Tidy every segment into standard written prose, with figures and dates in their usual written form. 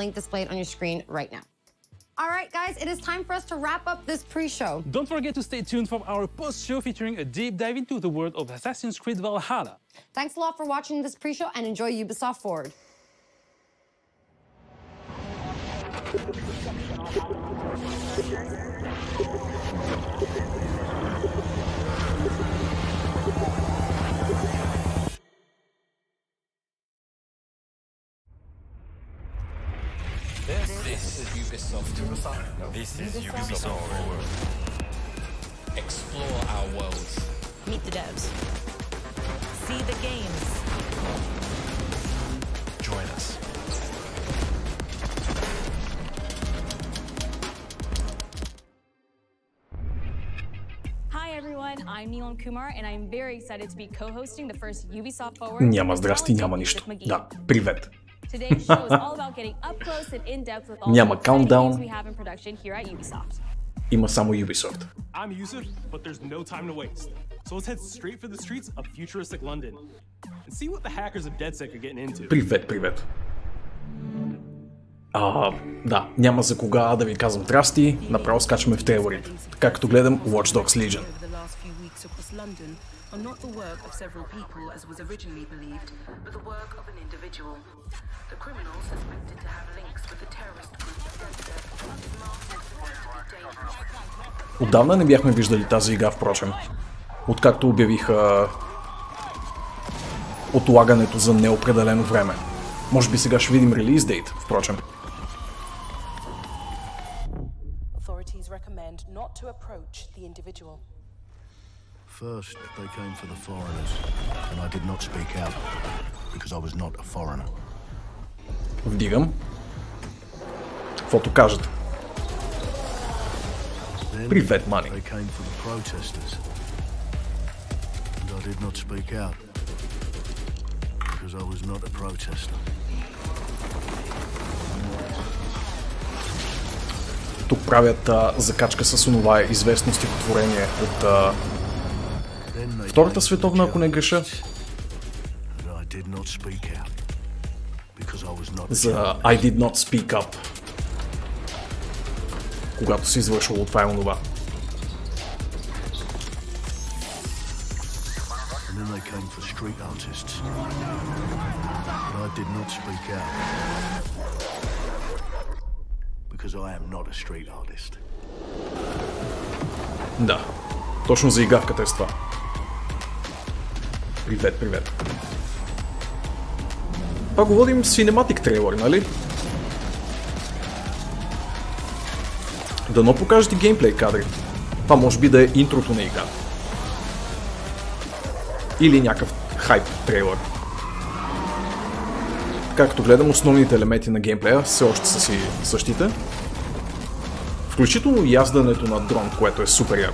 link displayed on your screen right now. All right, guys, it is time for us to wrap up this pre-show. Don't forget to stay tuned for our post-show featuring a deep dive into the world of Assassin's Creed Valhalla. Thanks a lot for watching this pre-show and enjoy Ubisoft Forward. This is Ubisoft. This is Ubisoft Forward. Explore our worlds. Meet the devs. See the games. Join us. Hi everyone, I'm Neelam Kumar and I'm very excited to be co-hosting the first Ubisoft Forward. Няма здрасти, няма нищо. Да, привет. Today's show is all about getting up close and in depth with all Няма the exciting countdown. games we have in production here at Ubisoft. Има само Ubisoft. I'm Yusuf, but there's no time to waste. So let's head straight for the streets of futuristic London and see what the hackers of DedSec are getting into. Привет, привет. Да, няма за кога да ви казвам здрасти, направо скачаме в трейлерите. Така като гледам Watch Dogs Legion. Are not the work of several people as was originally believed, but the work of an individual. The criminal suspected to have links with the terrorist group DedSec is marked as dangerous. Отдавна не бяхме виждали тази игра, впрочем. Откакто обявиха отлагането за неопределено време. Може би сега ще видим релиз дейт, впрочем. Authorities recommend not to approach the individual. First, they came for the foreigners, and I did not speak out, because I was not a foreigner. Вдигам. Каквото кажете. Привет, Мани. They came for the protesters, and I did not speak out, because I was not a protester. Тук правят закачка с онова известно стихотворение от Втората световна, ако не греша. За I did not speak up. Когато се извършвало това и онова. Да, точно за игавката е с това. Привет, привет. Пак го водим Cinematic трейлър, нали? Дано покажете геймплей кадри. Това може би да е интрото на игра. Или някакъв хайп трейлър. Както гледам, основните елементи на геймплея все още са си същите. Включително яздането на дрон, което е супер яко.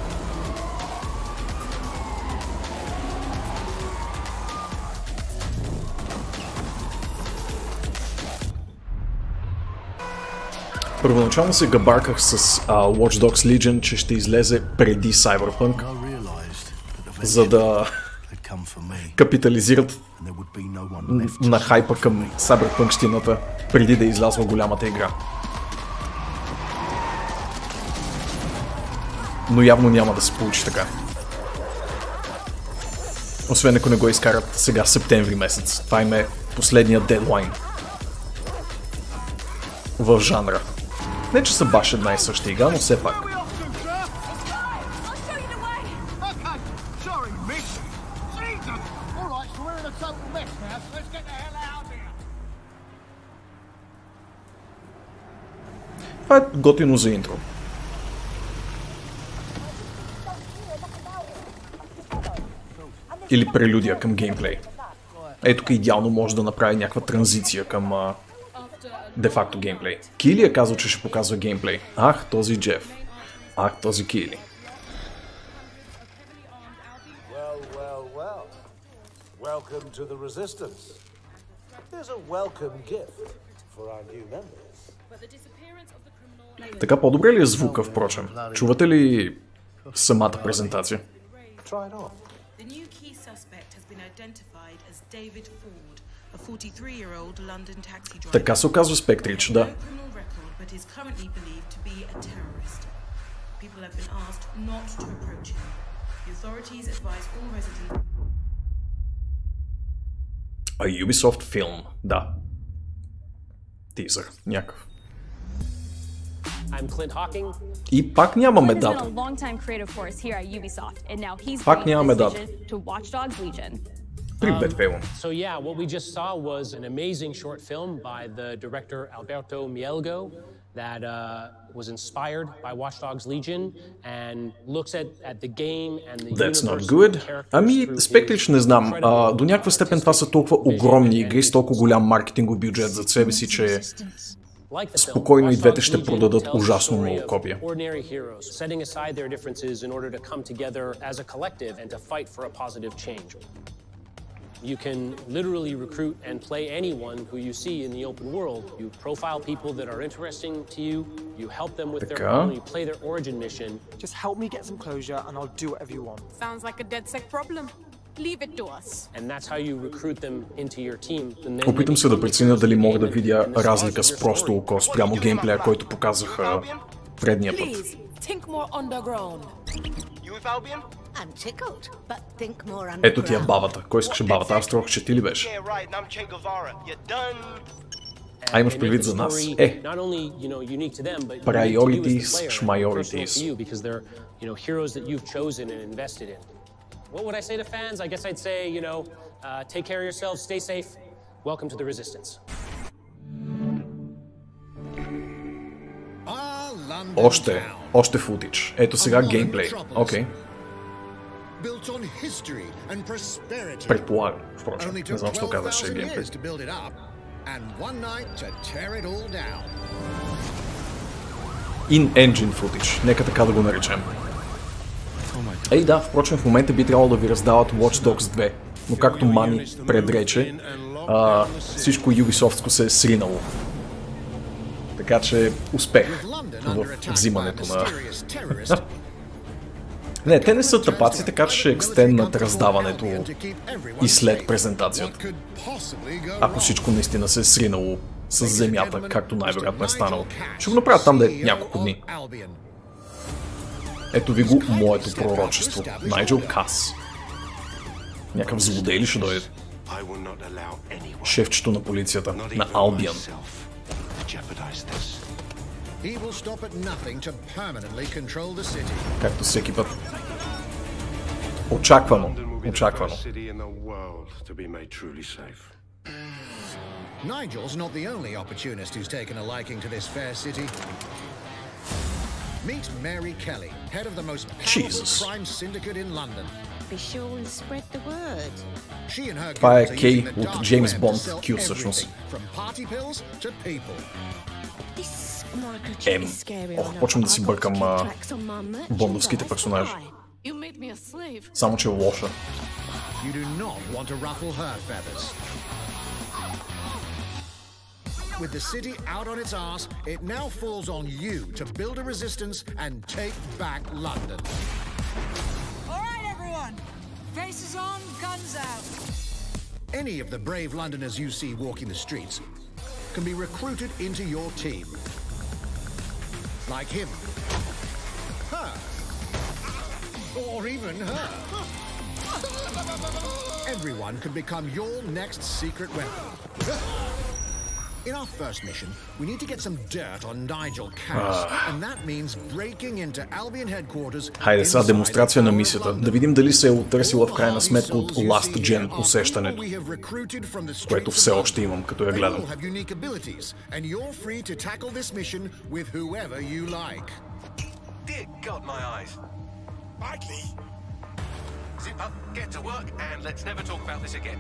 Първоначално се габарках с Watch Dogs Legion, че ще излезе преди Cyberpunk, за да капитализират на хайпа към Cyberpunk-щината преди да излязва голямата игра. Но явно няма да се получи така. Освен ако не го изкарат сега септември месец. Това им е последният дедлайн в жанра. Не че са баш една и съща игра, но все пак. Това е готино за интро. Или прелюдия към геймплей. Ето тук идеално може да направи някаква транзиция към де-факто геймплей. Кили е казал, че ще показва геймплей. Ах, този Джеф. Ах, този Кили. Welcome to the Resistance. Here's a welcome gift for our new members. Така по-добре ли е звука, впрочем? Чувате ли самата презентация? Try it on. The new key suspect has been identified as David Ford, a 43-year-old London taxi driver. Така се оказва Спектрич, да. No criminal record, but is currently believed to be a terrorist. People have been asked not to approach him. The authorities advise all residents. А Ubisoft филм, да. Тизър, някакъв. I'm Clint Hawking. И пак нямаме Clint has дата. been a long-time creative force here at Ubisoft, and now he's Пак bringing нямаме this дата. vision to Watch Dogs Legion. Привет, Фейлон. So yeah, what we just saw was an amazing short film by the director Alberto Mielgo that was inspired by Watch Dogs Legion and looks at the game and the That's not universe good. and the characters Ами, through Спектрич не знам. incredible До някаква степен това са толкова огромни игри с толкова голям маркетингов бюджет зад себе си, че Like the film, спокойно и Watch двете Dogs ще Legion продадат tells the ужасно story много of копия. ordinary heroes setting aside their differences in order to come together as a collective and to fight for a positive change. You can literally recruit and play anyone who you see in the open world. You profile people that are interesting to you, you help them with their Така. problem, you play their origin mission. Just help me get some closure and I'll do whatever you want. Sounds like a DedSec problem. Leave it to us. And that's how you recruit them into your team. And then Опитам се да преценя дали мога да видя разлика с просто око спрямо геймплея, който показаха предния път. Please, think more underground. You with Albion? I'm tickled, but think more underground. Ето ти е бабата. Кой искаше бабата? Аз строх, че ти ли беше? Yeah, right, and I'm Che Guevara. You're done. А имаш предвид за нас. Not only, you know, unique to them, but Priorities, unique to you as the player, schmiorities. personal to you because they're, you know, heroes that you've chosen and invested in. What would I say to fans? I guess I'd say, you know, take care of yourselves, stay safe. Welcome to the Resistance. Още футич. Ето сега геймплей. Окей. Предполагам, впрочем. Не знам, що казваш, че е геймплей. In-engine footage. Нека така да го наречем. Ей да, впрочем в момента би трябвало да ви раздават Watch Dogs 2. Но както Мани предрече, всичко Ubisoftско се е сринало. Така че успех в взимането на... Не, те не са тъпаци, така че ще екстенднат раздаването и след презентацията. Ако всичко наистина се е сринало с земята, както най-вероятно е станало. Ще го направят там да е няколко дни. Ето ви го моето пророчество. Найджел Кас. Някакъв злодей ли ще дойде? Шефчето на полицията, на Албион. Както всеки път. Очаквано. Очаквано. Nigel's not the only opportunist who's taken a liking to this fair city. Meet Mary Kelly, head of the most powerful crime syndicate in London. Be sure and spread the word. She and her Това е girls are Кей using the от dark Джеймс web to Бонд sell Q всъщност. everything, from party pills to people. This microchip is scary enough. Почвам да си I've got бъркам to keep tracks on my merchandise. бондовските персонажи. You made me a slave. Само че е лоша. You do not want to ruffle her feathers. With the city out on its arse, it now falls on you to build a resistance and take back London. All right, everyone. Faces on, guns out. Any of the brave Londoners you see walking the streets can be recruited into your team. Like him. Her. Or even her. Everyone could become your next secret weapon. In our first mission, we need to get some dirt on Nigel Cass, and that means breaking into Albion headquarters. Хайде сега демонстрация на мисията. Да видим дали се е отърсила в крайна сметка от Last Gen усещането, което все още имам, като я гледам. Dear God, my eyes. Badly. Zip up, get to work, and let's never talk about this again.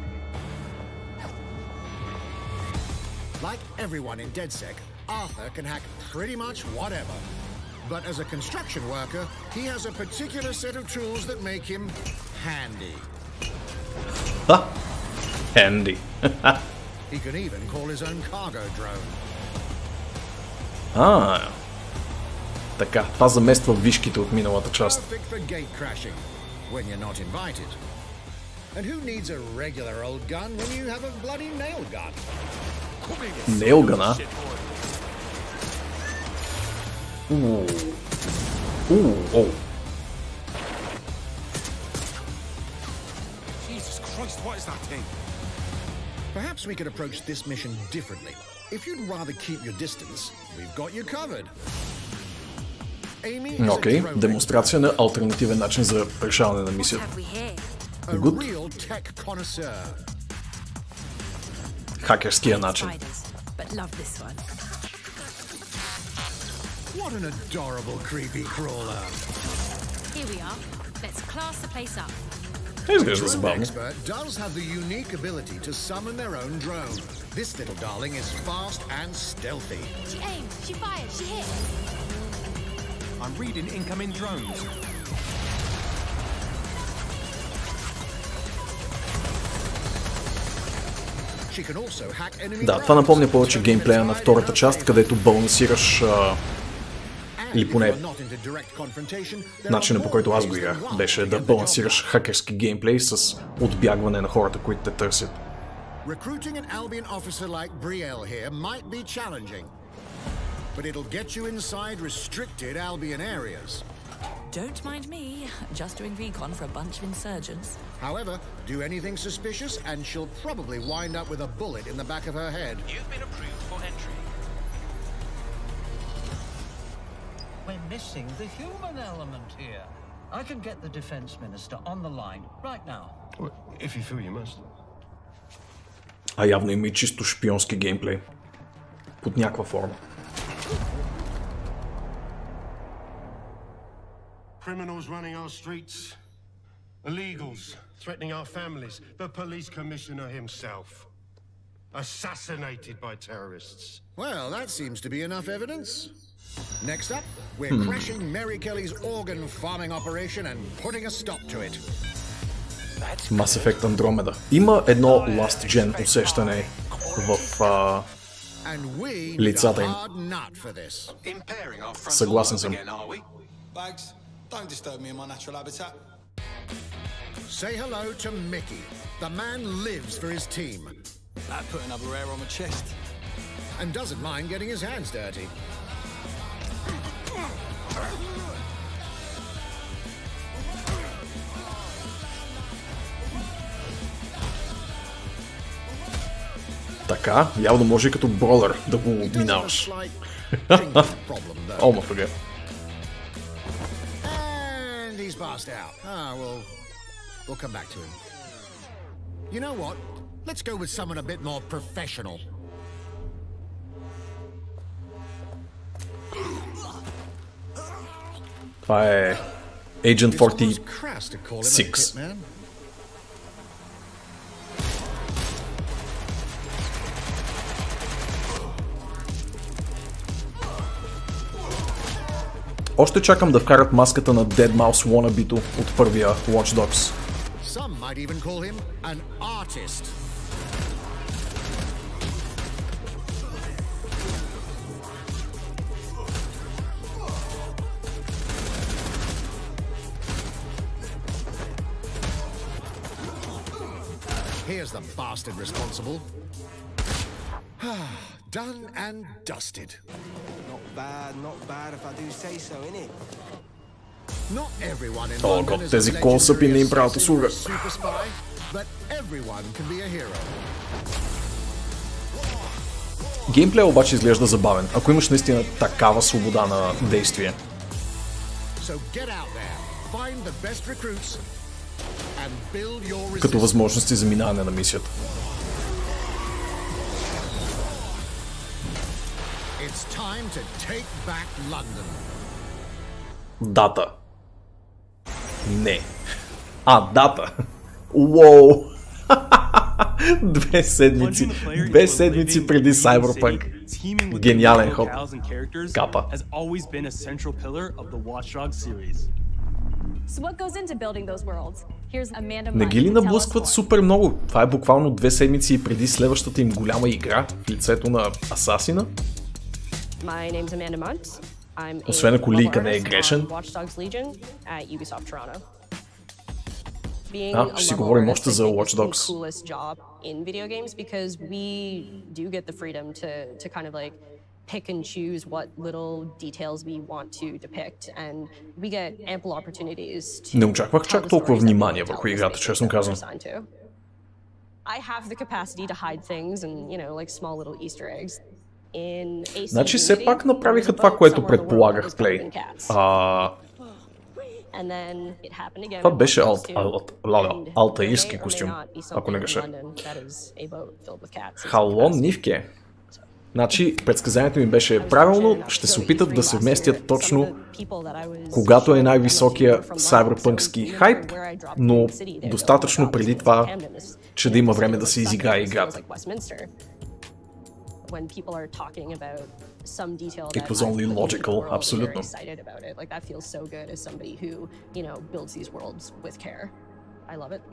Like everyone in DedSec, Arthur can hack pretty much whatever. But as a construction worker, he has a particular set of tools that make him handy. Handy. He can even call his own cargo drone. Така, това замества вишките от миналата част. Perfect for gate crashing when you're not invited. And who needs a regular old gun when you have a bloody nail gun? Nail gun, а? Oh. Jesus Christ, what is that thing? Perhaps we could approach this mission differently. If you'd rather keep your distance, we've got you covered. Окей, демонстрация на алтернативен начин за решаване на мисията. Good. Хакерския начин. What an adorable creepy crawler. Here we are. Let's class the place up. Изглежда забавно. Expert does have the unique ability to summon their own drone. This little darling is fast and stealthy. She aimed, she fired, she hit. I'm reading incoming drones. She can also hack enemy Да, това напомня повече геймплея на втората част, където балансираш или поне начинът, по който аз го играх, беше да балансираш хакерски геймплей с отбягване на хората, които те търсят. Recruiting an Albion officer like Brielle here might be challenging, but it'll get you inside restricted Albion areas. Don't mind me, just doing recon for a bunch of insurgents. However, do anything suspicious and she'll probably wind up with a bullet in the back of her head. You've been approved for entry. We're missing the human element here. I can get the defense minister on the line right now. If you feel you must. А явно има и чисто шпионски геймплей. Под някаква форма. Criminals running our streets. Illegals threatening our families. The police commissioner himself. Assassinated by terrorists. Well, that seems to be enough evidence. Next up, we're crashing Mary Kelly's organ farming operation and putting a stop to it. Mass Effect Andromeda. Има едно Last Gen усещане в лицата им. Съгласен съм. Don't disturb me in my natural habitat. Say hello to Mickey. The man lives for his team. That put another hair on my chest. And doesn't mind getting his hands dirty. Така, явно може и като бролер да го минаваш. Almost forget. He's passed out. We'll come back to him. You know what? Let's go with someone a bit more professional. Това е Agent 46. Още чакам да вкарат маската на Dead Mouse Wannabe-то от първия Watch Dogs. Some might even call him an artist. Here's the bastard responsible. Done and dusted. Not bad if I do say so, innit? Not everyone in Oh London god, is тези a close-up не им правят legendary услуга. super spy, but everyone can be a hero. Геймплей обаче изглежда забавен, ако имаш наистина такава свобода на действие. So get out there, find the best recruits and build your Като resistance. възможности за минаване на мисията. It's time to take back London. Дата. Не. Дата. Уоу. 2 седмици. 2 седмици преди Cyberpunk. Гениален ход. Капа. Has always been a central pillar of the Watch Dogs series. So what goes into building those worlds? Here's Amanda Не ги ли наблъскват супер много? Това е буквално 2 седмици преди следващата им голяма игра в лицето на Асасина. My name's Amanda Munt. I'm Освен ако a лийка level не е artist грешен. on Watch Dogs Legion at Ubisoft Toronto. Ще си говорим още за Watch Dogs. Coolest job in video games because we do get the freedom to kind of like pick and choose what little details we want to depict and we get ample opportunities to. Не очаквах чак толкова внимание върху играта, честно казвам. I have the capacity to hide things and, you know, like small little Easter eggs. Значи все пак направиха това, което предполагах в Play. Това беше алтаирски костюм, ако не греша. Хало Нивке. Значи, предсказанието ми беше правилно, ще се опитат да се вместят точно когато е най-високия сайберпънкски хайп, но достатъчно преди това, че да има време да се изиграе играта. When people are talking about some detail It was only logical, absolutely. Excited about it. Like that feels so good as somebody who, you know, builds these worlds with care. I love it.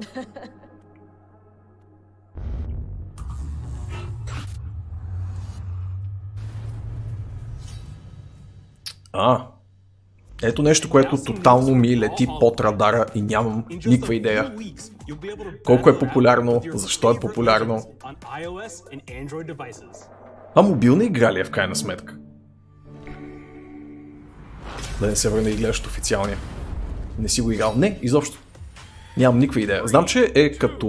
Ето нещо, което тотално ми лети под радара и нямам никаква идея. Колко е популярно, защо е популярно. А мобилна игра ли е в крайна сметка? Да не се върна и гледаш официалния. Не си го играл. Не, изобщо. Нямам никаква идея. Знам, че е като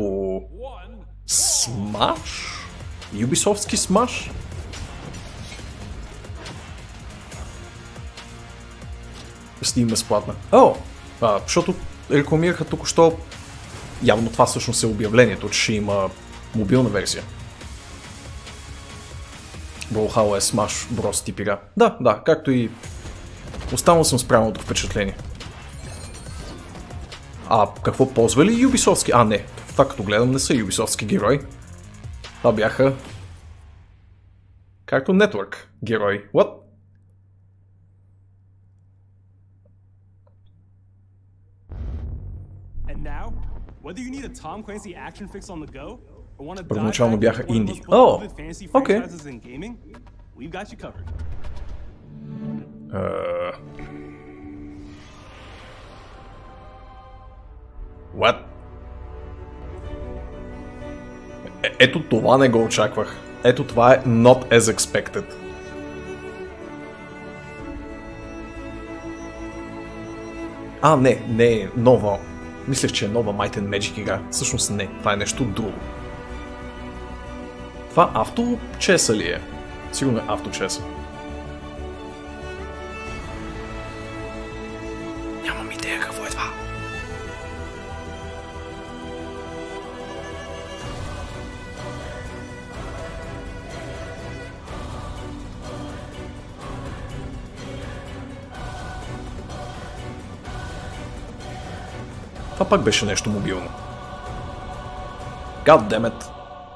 Smash? Ubisoftски Smash? Steam безплатна. Защото рекламираха току-що. Явно това всъщност е обявлението, че ще има мобилна версия. Brawlhalla е Smash Bros тип игра. Да, както и останал съм с правилното впечатление. Какво ползвали Ubisoftски? Не. Това като гледам не са Ubisoftски герои. Това бяха Cartoon Network герои. What? Първоначално бяха инди. Окей. What? Ето това не го очаквах. Ето това е not as expected. Не е нова. Мислех, че е нова Might and Magic игра. Всъщност не, това е нещо друго. Това авточеса ли е? Сигурно е авточеса. Нямам идея какво е това. Това пак беше нещо мобилно. God damn it.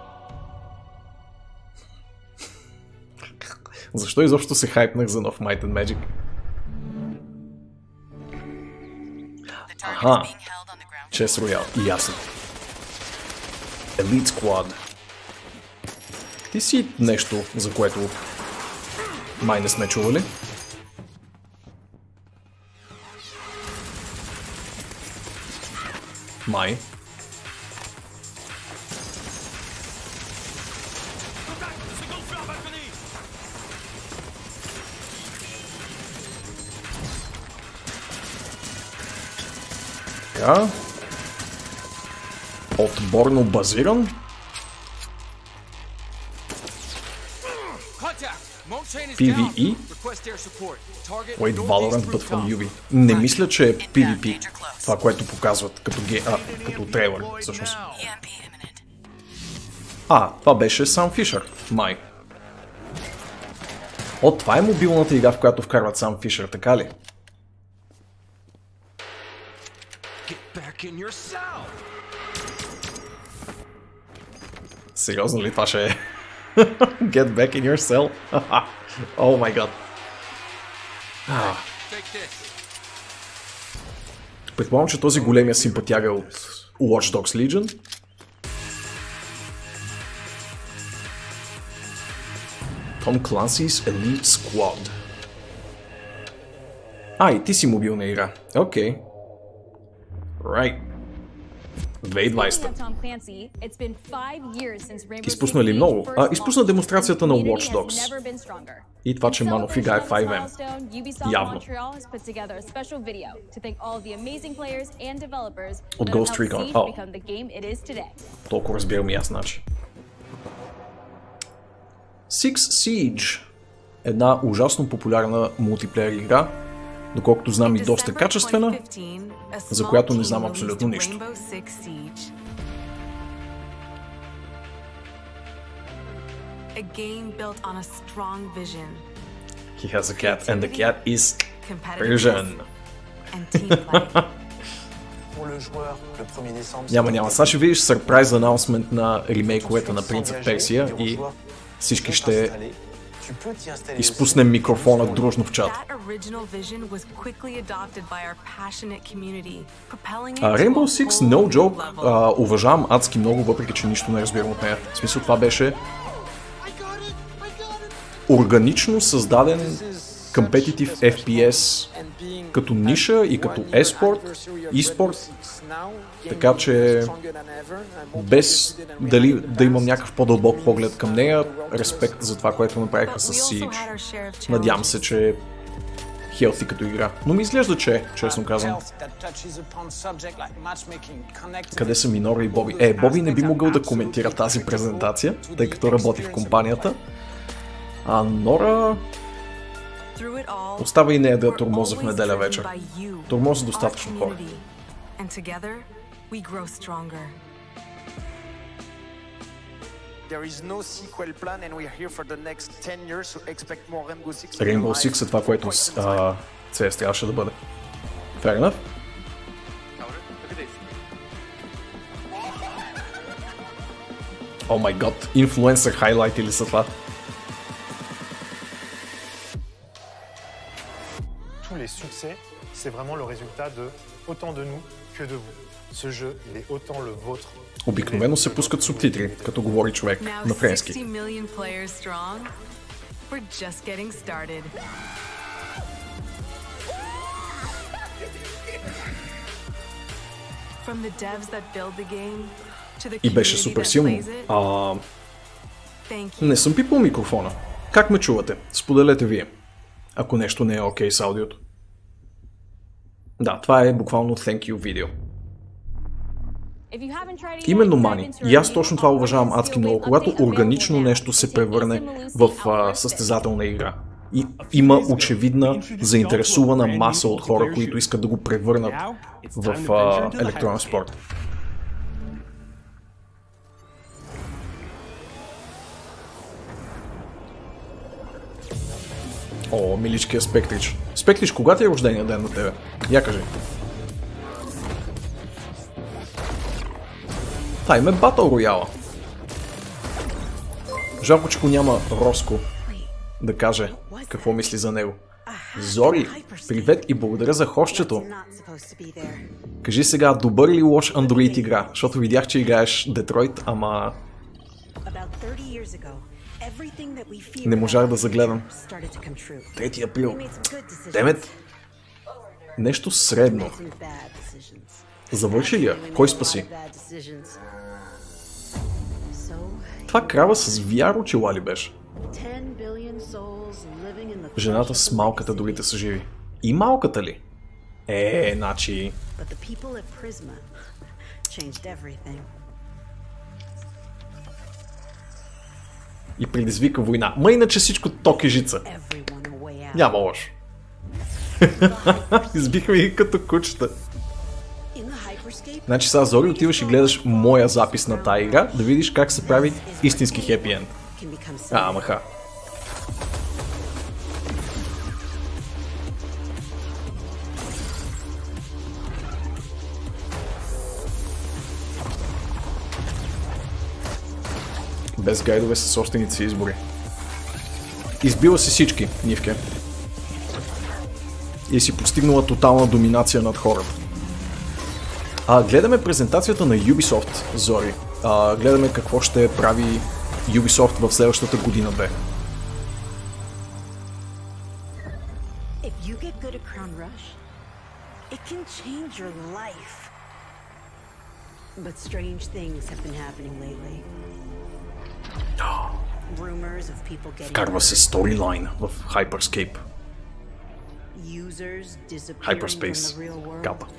Защо изобщо се хайпнах за нов Might and Magic? Chess Royale. Ясно. Elite Squad. Ти си нещо, за което май не сме чували? Май. Така. Отборно базиран. PvE. Wait, Valorant, but from UB. Не мисля, че е PvP. Това, което показват като трейлър, всъщност. Това беше Sam Fisher. Май. Това е мобилната игра, в която вкарват Sam Fisher, така ли? Сериозно ли това ще е? Get back in your cell? Oh my god. Предполагам, че този големия симпатяга е от Watch Dogs Legion. Tom Clancy's Elite Squad. И ти си мобилна игра. Окей. Right. 2020. Tom Clancy, it's been 5 years since Rainbow Изпусна ли Six много? Siege Изпусна демонстрацията на Community Watch has Dogs. never been stronger. И това, че Манов играе 5M. Ubisoft Явно. Montreal has put together a special video to thank all of the amazing players and developers От that have Ghost helped Recon. Siege become the game it is today. Толкова разбирам и аз, значи. Six Siege. Една ужасно популярна мултиплеер игра, доколкото знам и доста качествена, за която не знам абсолютно нищо. A game built on a strong vision. He has a cat and the cat is Persian. Няма. Сега ще видиш сърпрайз анаунсмент на ремейковете на Принц of Персия и всички ще изпуснем микрофона дружно в чат. Rainbow Six, no joke, уважавам адски много, въпреки че нищо не разбирам от нея. В смисъл, това беше органично създаден competitive FPS като ниша и като e-спорт, така че без дали да имам някакъв по-дълбок поглед към нея, респект за това, което направиха с Siege. Надявам се, че е healthy като игра, но ми изглежда, че е, честно казвам. Къде са ми Нора и Боби? Боби не би могъл да коментира тази презентация, тъй като работи в компанията. А Нора... Остава и нея да я тормоза в неделя вечер. Тормоза достатъчно хора. Rainbow Six е това, което CS трябваше да бъде. Fair enough. Oh my god, influencer highlight или са това? Tous les succès, c'est vraiment le résultat de autant de nous que de vous. Ce jeu, il est autant le vôtre. Обикновено се пускат субтитри, като говори човек на френски. И беше супер силно. Не съм пипал микрофона. Как ме чувате? Споделете вие, ако нещо не е окей с аудиото. Да, това е буквално thank you видео. Именно, Мани. И аз точно това уважавам адски много, когато органично нещо се превърне в състезателна игра. И има очевидна заинтересувана маса от хора, които искат да го превърнат в електронен спорт. О, миличкия Спектрич. Спектрич, кога ти е рождения ден на тебе? Я кажи. Тайм е Battle Royale. Жалко, че го няма Роско да каже какво мисли за него. Зори, привет и благодаря за хостчето. Кажи сега, добър или лош Android игра? Защото видях, че играеш Детройт, ама... Не можах да загледам. 3 април. Демет. Нещо средно. Завърши ли я? Кой спаси? Това крава с VR очила ли беше? Жената с малката дори да са живи. И малката ли? Значи... И предизвика война. Ма иначе всичко ток и жица. Няма лошо. Избиха ми като кучета. Значи сега, Зори, отиваш и гледаш моя запис на тая игра, да видиш как се прави истински хепи енд. Маха. Без гайдове със собствените си избори. Избила си всички, Нивке. И си постигнала тотална доминация над хората. Гледаме презентацията на Ubisoft, Зори. Гледаме какво ще прави Ubisoft в следващата година, бе. But strange things have been happening lately. Rumors of people getting Вкарва се сторилайн в Hyperscape. Users disappearing Hyperspace. from the real world. Капа.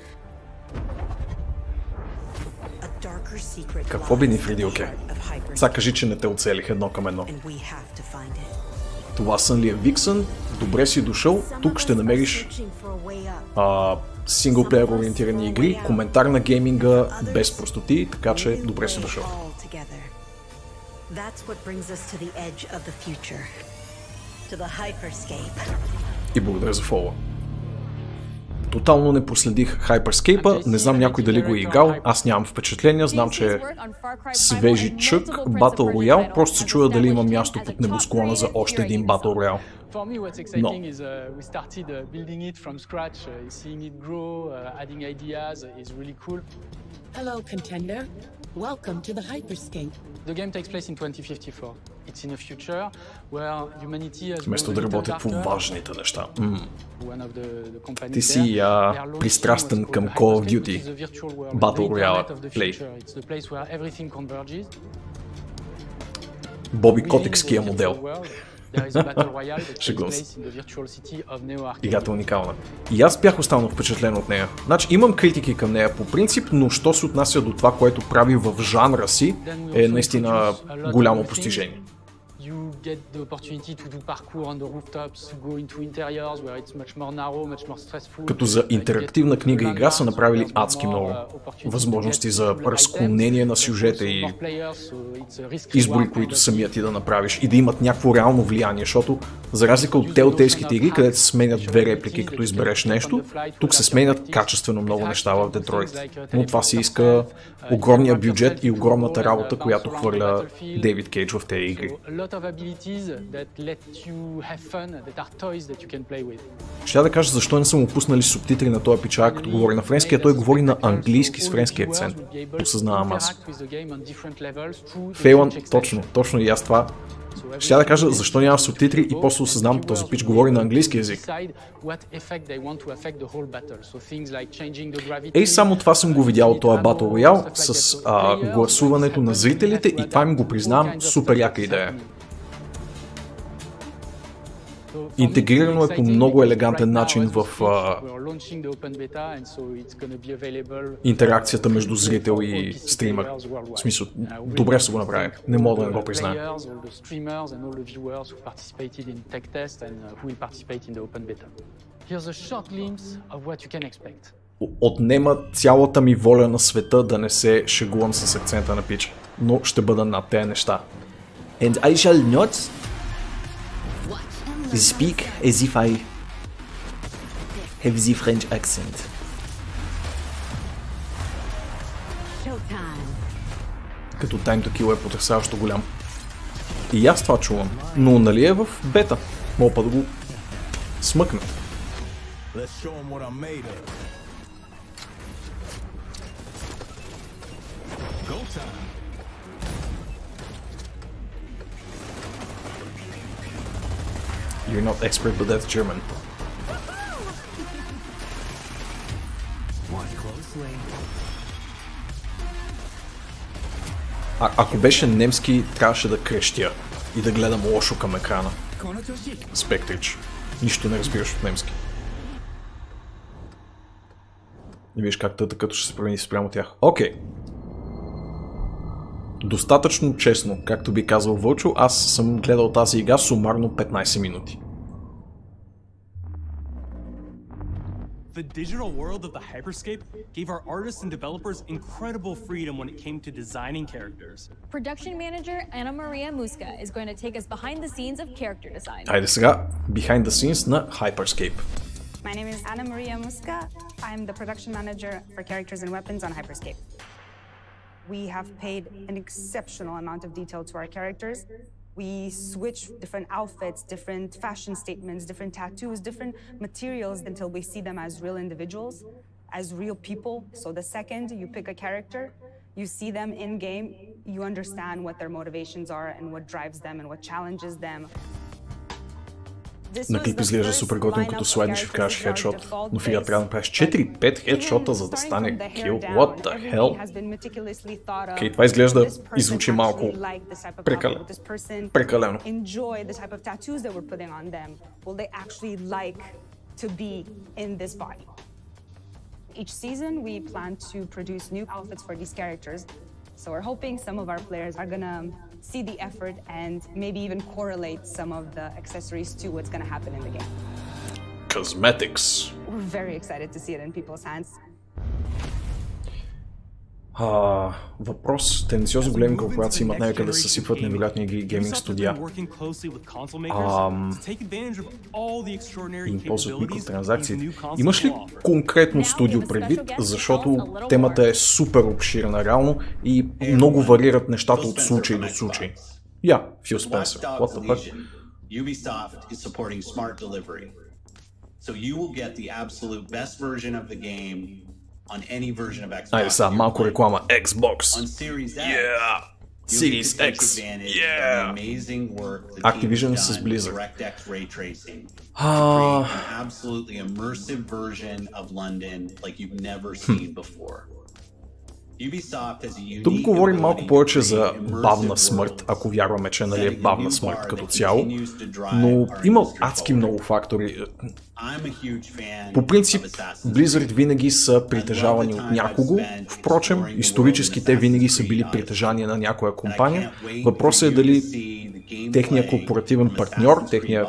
A darker secret Какво би ни lies вреди, in the окей? heart of Hyperscape, Сега кажи, че не те оцелих едно към едно. and we have to find it. Това сън ли е Виксън? Добре си дошъл. Тук ще намериш синглплеер ориентирани игри, коментар на гейминга, без простоти, така че добре си дошъл. That's what brings us to the edge of the future. To the Hyperscape. И благодаря за фоло. Тотално не проследих Hyperscape-а, не знам някой дали го е играл, аз нямам впечатление, знам, че е свежи чък, Battle Royale, просто се чуя дали има място под небосклона за още един Battle Royale. For me, what's exciting is we started building it from scratch, seeing it grow, adding ideas is really cool. Hello, contender. Welcome to the Hyperscape. The game takes place in 2054. It's in a future where humanity has Вместо да работят по важните неща. one of the companies Ти си пристрастен към Call of Duty, Battle Royale Play. It's the place where everything converges. Боби Котекския модел. There is a battle royale that takes Шегувам place се. in the virtual city of Neo Arcade. Играта е уникална. И аз бях останал впечатлен от нея. Значи имам критики към нея по принцип, но що се отнася до това, което прави в жанра си, е наистина голямо постижение. You get the opportunity to do parkour on the rooftops, go into interiors where it's much more narrow, much more stressful. Като за интерактивна книга игра са направили адски много възможности за разклонение на сюжета и избори, които самият ти да направиш и да имат някакво реално влияние, защото за разлика от телтейските игри, където се сменят две реплики, като избереш нещо, тук се сменят качествено много неща в Детройт. Но това си иска огромния бюджет и огромната работа, която хвърля Дейвид Кейдж в тези игри. Of abilities that let you have fun, that are toys that you can play with. Ще да кажа защо не са му пуснали субтитри на този пичак, като говори на френски, а той говори на английски с френски акцент. Осъзнавам аз. Фейлън, точно и аз това. Ще да кажа защо няма субтитри и после осъзнавам този пич говори на английски език. Ей, само това съм го видял от този Battle Royale с гласуването на зрителите и това им го признавам, супер яка идея. Интегрирано е по много елегантен начин в интеракцията между зрител и стример. В смисъл, добре са го направили. Не мога да не го призная. Отнема цялата ми воля на света да не се шегувам с акцента на пич, но ще бъда над тези неща. And I shall not speak as if I have the French accent. Като Time to Kill е потресаващо голям. И аз това чувам, но нали е в бета? Мога па да го смъкнат. You're not expert, but that's German. Ако беше немски, трябваше да крещя и да гледам лошо към екрана. Спектрич. Нищо не разбираш от немски. И виж как тъта като ще се промени спрямо тях. Окей. Достатъчно честно, както би казал Вълчо, аз съм гледал тази игра сумарно 15 минути. The digital world of the Hyperscape gave our artists and developers incredible freedom when it came to designing characters. Production manager Anna Maria Muska is going to take us behind the scenes of character design. Хайде сега, behind the scenes на Hyperscape. My name is Anna Maria Muska. I'm the production manager for characters and weapons on Hyperscape. We have paid an exceptional amount of detail to our characters. We switch different outfits, different fashion statements, different tattoos, different materials until we see them as real individuals, as real people. So the second you pick a character, you see them in game, you understand what their motivations are and what drives them and what challenges them. На клип изглежда супер готин, като слайднеш и вкараш хедшот, но в игра трябва да направиш 4-5 хедшота, за да стане кил. What the hell? Окей, това изглежда и звучи малко прекалено. Each season, we plan to produce new outfits for these characters. So we're hoping some of our players are gonna see the effort and maybe even correlate some of the accessories to what's gonna happen in the game. Cosmetics. We're very excited to see it in people's hands. Въпрос. Тенденциозно големи корпорации имат навика да съсипват невероятни игри и гейминг студия. Им ползват микротранзакции. Имаш ли конкретно студио предвид? Защото темата е супер обширна реално и много варират нещата от случай до случай. Фил Спенсър. What the fuck? Ubisoft is supporting smart delivery. So you will get the absolute best version of the game on any version of Xbox. Айде сега, малко реклама. Xbox. On Series X, Series X. Amazing work Activision с Blizzard. DirectX ray tracing. Create an absolutely immersive version of London like you've never seen before. Тук говорим малко повече за бавна смърт, ако вярваме, че нали е бавна смърт като цяло, но има адски много фактори. По принцип, Blizzard винаги са притежавани от някого, впрочем, исторически те винаги са били притежания на някоя компания. Въпросът е дали техният корпоративен партньор, техният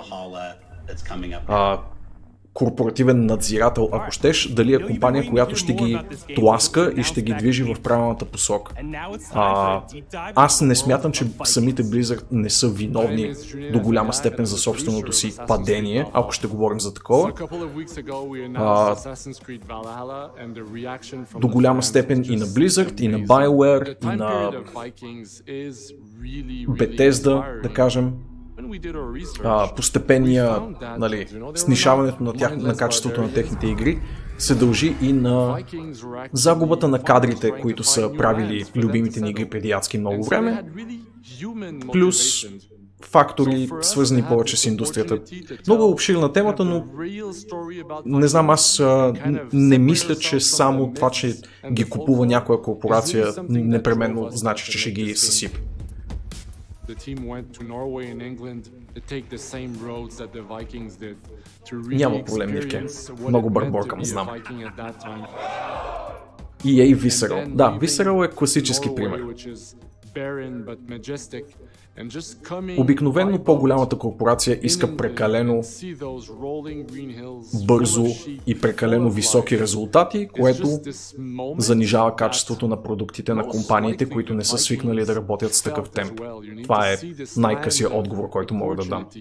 корпоративен надзирател, ако щеш, дали е компания, която ще ги тласка и ще ги движи в правилната посока. Аз не смятам, че самите Blizzard не са виновни до голяма степен за собственото си падение, ако ще говорим за такова. До голяма степен и на Blizzard, и на BioWare, и на Bethesda, да кажем. Постепенния снишаването на качеството на техните игри се дължи и на загубата на кадрите, които са правили любимите ни игри преди адски много време, плюс фактори, свързани повече с индустрията. Много е обширна темата, но не знам, аз не мисля, че само това, че ги купува някоя корпорация, непременно значи, че ще ги съсипе. Няма проблем, Мирке. Много бърборкам, знам. EA Visceral. Да, Visceral е класически пример. Обикновено по-голямата корпорация иска прекалено бързо и прекалено високи резултати, което занижава качеството на продуктите на компаниите, които не са свикнали да работят с такъв темп. Това е най-късия отговор, който мога да дам.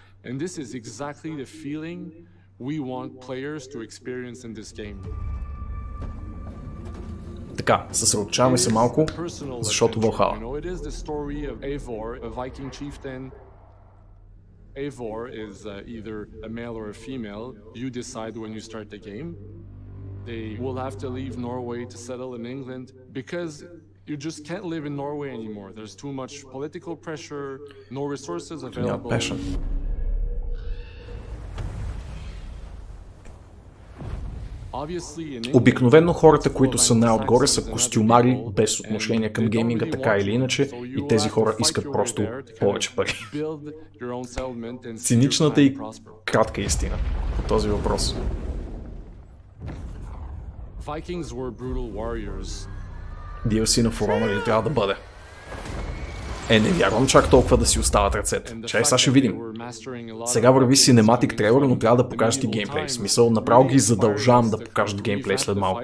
Така, съсредоточаваме се малко, защото Valhalla. Eivor is either a male or a female. You decide when you start the game. They will have to leave Norway to settle in England because you just can't live in Norway anymore. There's too much political pressure, no resources available. Обикновено хората, които са най-отгоре, са костюмари без отношение към гейминга, така или иначе, и тези хора искат просто повече пари. Циничната и кратка истина по този въпрос. DLC на For Honor ли трябва да бъде? Не вярвам чак толкова да си остават ръцете. Чай, сега ще видим. Сега върви Cinematic трейлър, но трябва да покажат и геймплей. В смисъл, направо ги задължавам да покажат геймплей след малко.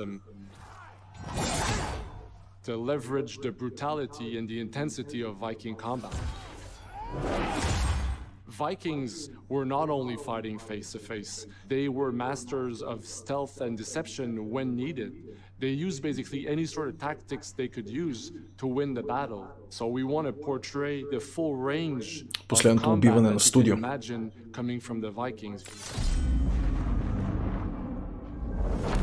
Vikings were not only fighting face to face, they were masters of stealth and deception when needed. They used basically any sort of tactics they could use to win the battle. So we want to portray the full range of combat that you can imagine coming from the Vikings.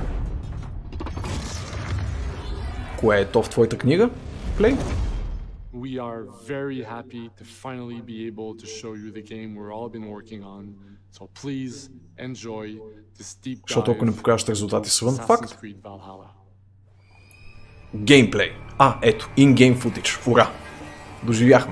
Кое е то в твоята книга? Плей? We are very happy to finally be able to show you the game we've all been working on. So please enjoy this deep dive. Защото ако не покажат резултати са вън, факт. Геймплей. Ето, in-game footage. Ура! Доживяхме.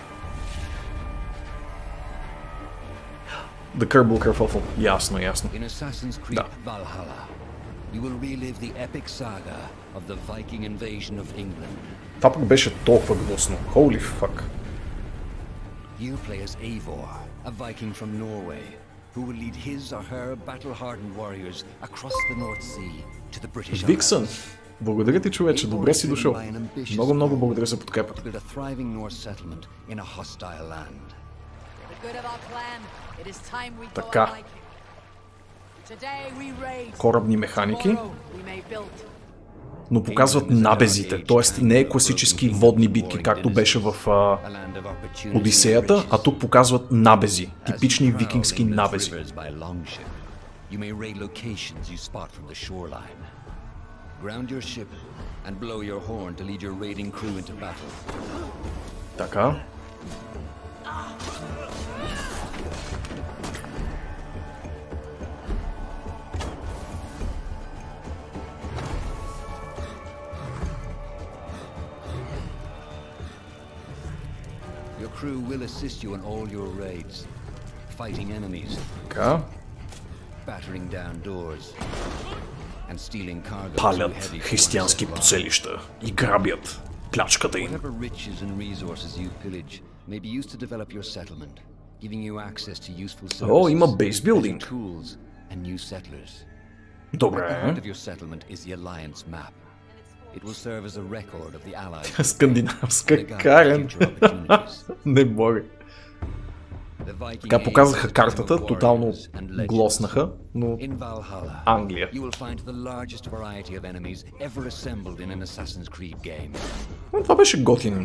The Kerbal Kerfuffle. Ясно. In Assassin's Creed Valhalla, you will relive the epic saga of the Viking invasion of England. Това пък беше толкова гнусно. Holy fuck. You play as Eivor, a Viking from Norway, who will lead his or her battle-hardened warriors across the North Sea to the British Isles. Виксън, благодаря ти, човече. Добре си дошъл. Много благодаря за подкрепата. To build a thriving Norse settlement in a hostile land. Така. Корабни механики. Но показват набезите, т.е. не е класически водни битки, както беше в Одисеята, а тук показват набези, типични викингски набези. Така. Crew will assist you in all your raids, fighting enemies, battering down doors, and stealing cargo. Палят християнски поселища и грабят плячката им. Whatever riches and resources you pillage may be used to develop your settlement, giving you access to useful services, има base building. tools, and new settlers. Добре. Part of your settlement is the Alliance map. It will serve as a record of the Allies. Скандинавска Карен. Не мога. Така показаха картата, тотално глоснаха, но Англия. Това беше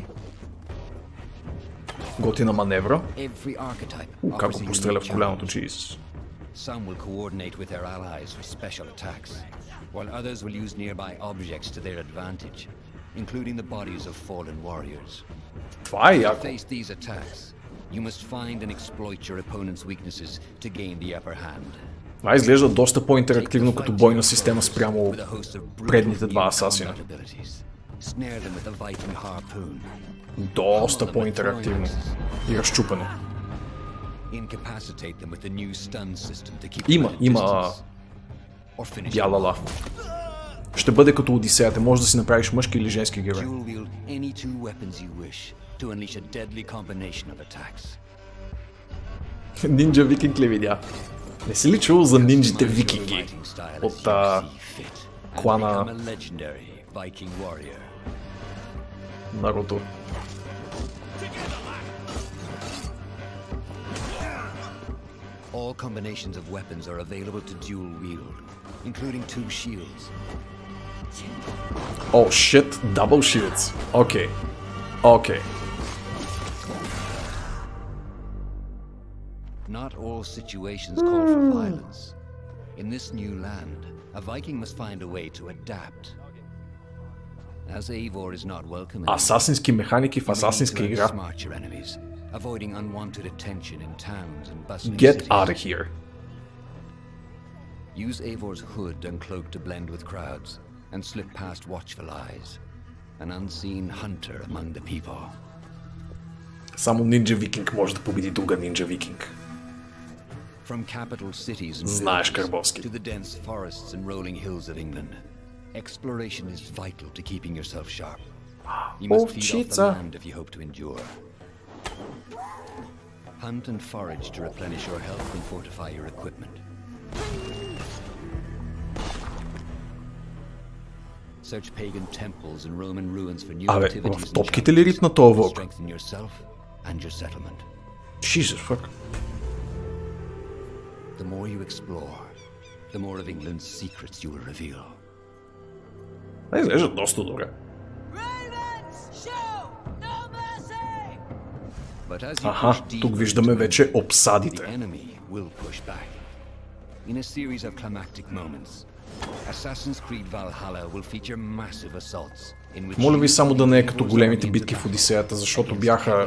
готина маневра. Как го постреля в коляното, Jesus. Some will coordinate with their allies for special attacks, while others will use nearby objects to their advantage, including the bodies of fallen warriors. To face these attacks, you must find and exploit your opponent's weaknesses to gain the upper hand. Това изглежда доста по-интерактивно като бойна система спрямо предните два асасина. Доста по-интерактивно и разчупено. Има дялала. Ще бъде като Одисеята, може да си направиш мъжки или женски герой. Нинджа викинг ли видя? Не си ли чул за нинджите викинги от клана Наруто? All combinations of weapons are available to dual wield, including 2 shields. Oh shit, double shields. Okay. Not all situations call for violence. In this new land, a Viking must find a way to adapt. As Eivor is not welcome. Асасински механики в асасинска игра. Avoiding unwanted attention in towns and bustling Get cities. out of here. Use Eivor's hood and cloak to blend with crowds and slip past watchful eyes. An unseen hunter among the people. Само нинджа викинг може да победи друга нинджа викинг. From capital cities and Знаеш, Карбовски. to the dense forests and rolling hills of England, exploration is vital to keeping yourself sharp. You must feed off the land if you hope to endure. Hunt and forage to replenish your health and fortify your equipment. Search pagan temples and Roman ruins for new activities в топките ли ритна този вълк? Strengthen yourself and your settlement. Jesus fuck. The more you explore, the more of England's secrets you will reveal. Изглежда доста добре. Аха, тук виждаме вече обсадите. In a series of climactic moments, Assassin's Creed Valhalla will feature massive assaults in which Моля ви само да не е като големите битки в Одисеята, защото бяха...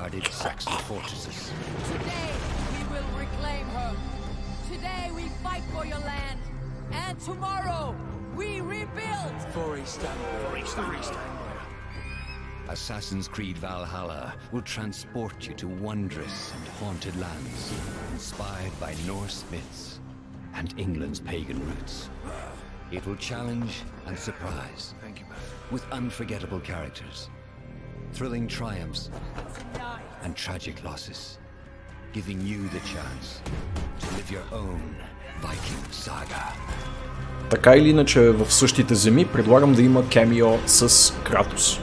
Assassin's Creed Valhalla will transport you to wondrous and haunted lands, inspired by Norse myths and England's pagan roots. It will challenge and surprise, with unforgettable characters, thrilling triumphs, and tragic losses, giving you the chance to live your own Viking saga. Така или иначе, в същите земи предлагам да има камео с Кратос.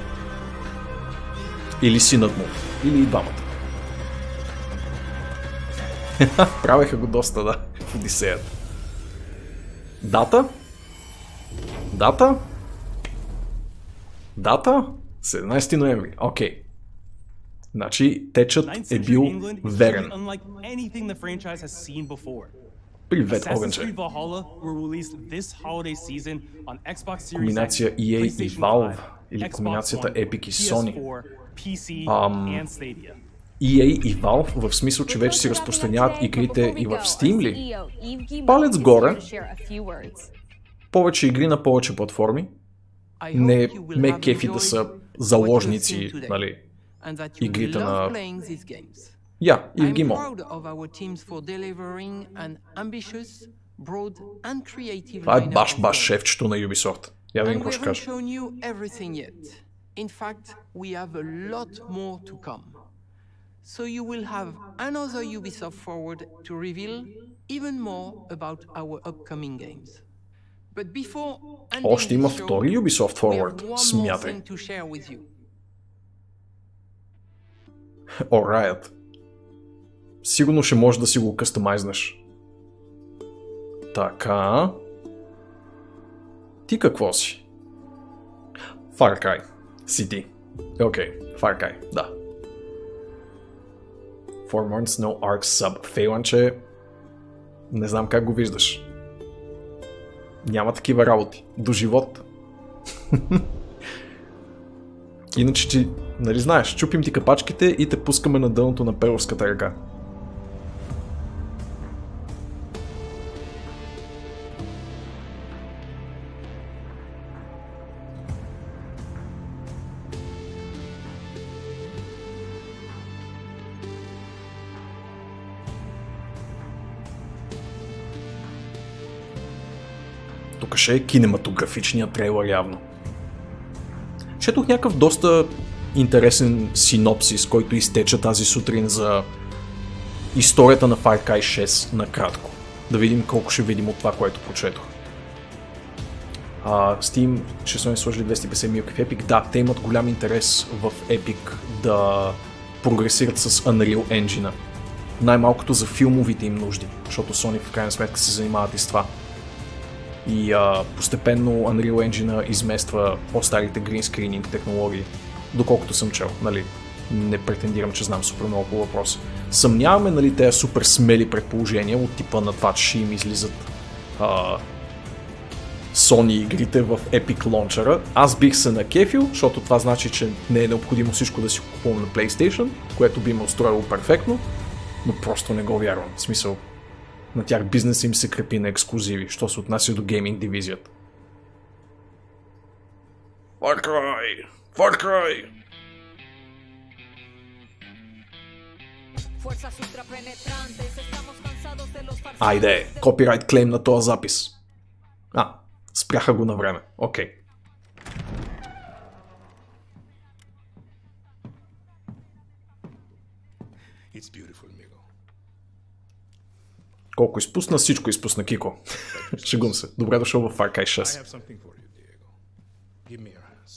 Или синът му. Или и двамата. Правеха го доста, да, в Одисеята. Дата? 17 ноември. Окей. Значи, течът е бил верен. Привет, Огънче. Комбинация EA и Valve, или комбинацията Epic и Sony. EA и Valve, в смисъл, че вече си разпространяват игрите и в Steam ли? Палец горе. Повече игри на повече платформи. Не ме кефи да са заложници, нали, игрите на... Евгимо. Това е баш шефчето на Ubisoft. Я да им какво ще кажа. In fact, we have a lot more to come. So you will have another Ubisoft Forward to reveal even more about our upcoming games. But before още има втори Ubisoft Forward, смятай. Alright. Сигурно ще можеш да си го къстомайзнеш. Така. Ти какво си? Far Cry. City. Окей, Far Cry, да. 4 months, no arc sub. Фейланче, не знам как го виждаш. Няма такива работи. До живот. Иначе ти, нали знаеш, чупим ти капачките и те пускаме на дъното на перовската река. Тук ще е кинематографичният трейлър явно. Четох някакъв доста интересен синопсис, който изтече тази сутрин за историята на Far Cry 6 накратко. Да видим колко ще видим от това, което прочетох. Steam ще са ни сложили 250 милки в Epic. Да, те имат голям интерес в Epic да прогресират с Unreal Engine. Най-малкото за филмовите им нужди, защото Sony в крайна сметка се занимават и с това. И постепенно Unreal Engine измества по-старите green-screening технологии, доколкото съм чел, нали, не претендирам, че знам супер много по въпроса. Съмняваме, нали, тези супер смели предположения от типа на това, че ще им излизат Sony игрите в Epic Launcher. Аз бих се накефил, защото това значи, че не е необходимо всичко да си купувам на PlayStation, което би ме устроило перфектно, но просто не го вярвам. В смисъл, на тях бизнесът им се крепи на ексклузиви, що се отнася до гейминг дивизията. Far Cry! Far Cry! Айде, копирайт клейм на този запис. Спряха го на време. Окей. Колко изпусна, всичко изпусна, Кико. Шегум се. Добре дошъл в Far Cry 6.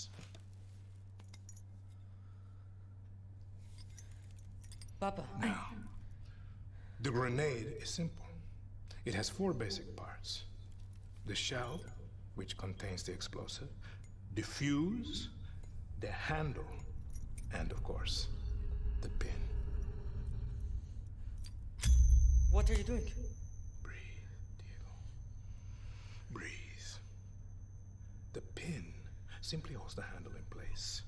Papa. Now, the grenade is simple. It has 4 basic parts. The shell, which contains the explosive, the fuse, the handle, and of course, the pin. What are you doing? Breathe, Diego. Breathe. simply holds the handle in place.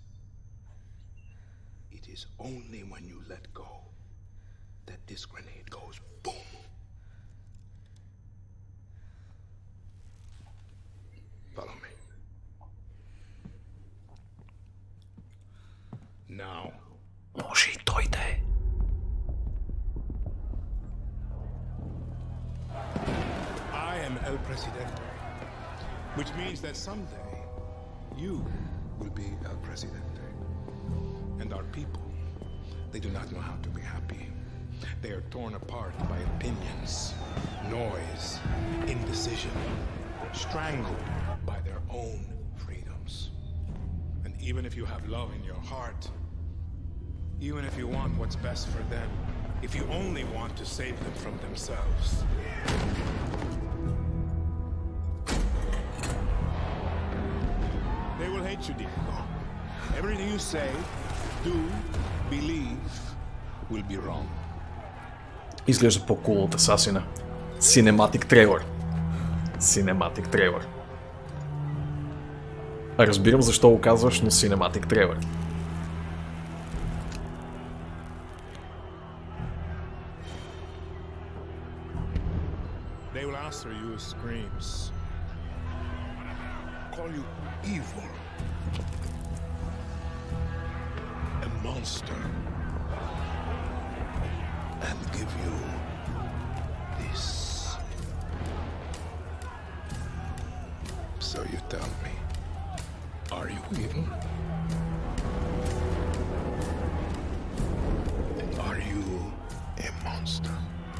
It is only when you let go that this grenade goes boom. Follow me. Now. Може и той да е. I am El Presidente, which means that someday you will be El Presidente. And our people, they do not know how to be happy. They are torn apart by opinions, noise, indecision, strangled by their own freedoms. And even if you have love in your heart, even if you want what's best for them, if you only want to save them from themselves, they will hate you, Diego. Everything you say, do, believe, will be wrong. Изглежда по-кул от Асасина. Cinematic трейлър. Cinematic трейлър. Разбирам защо го казваш, но Cinematic трейлър. They will answer you with screams. Call you evil. A monster. And give you this. So you tell me, are you evil? And are you a monster?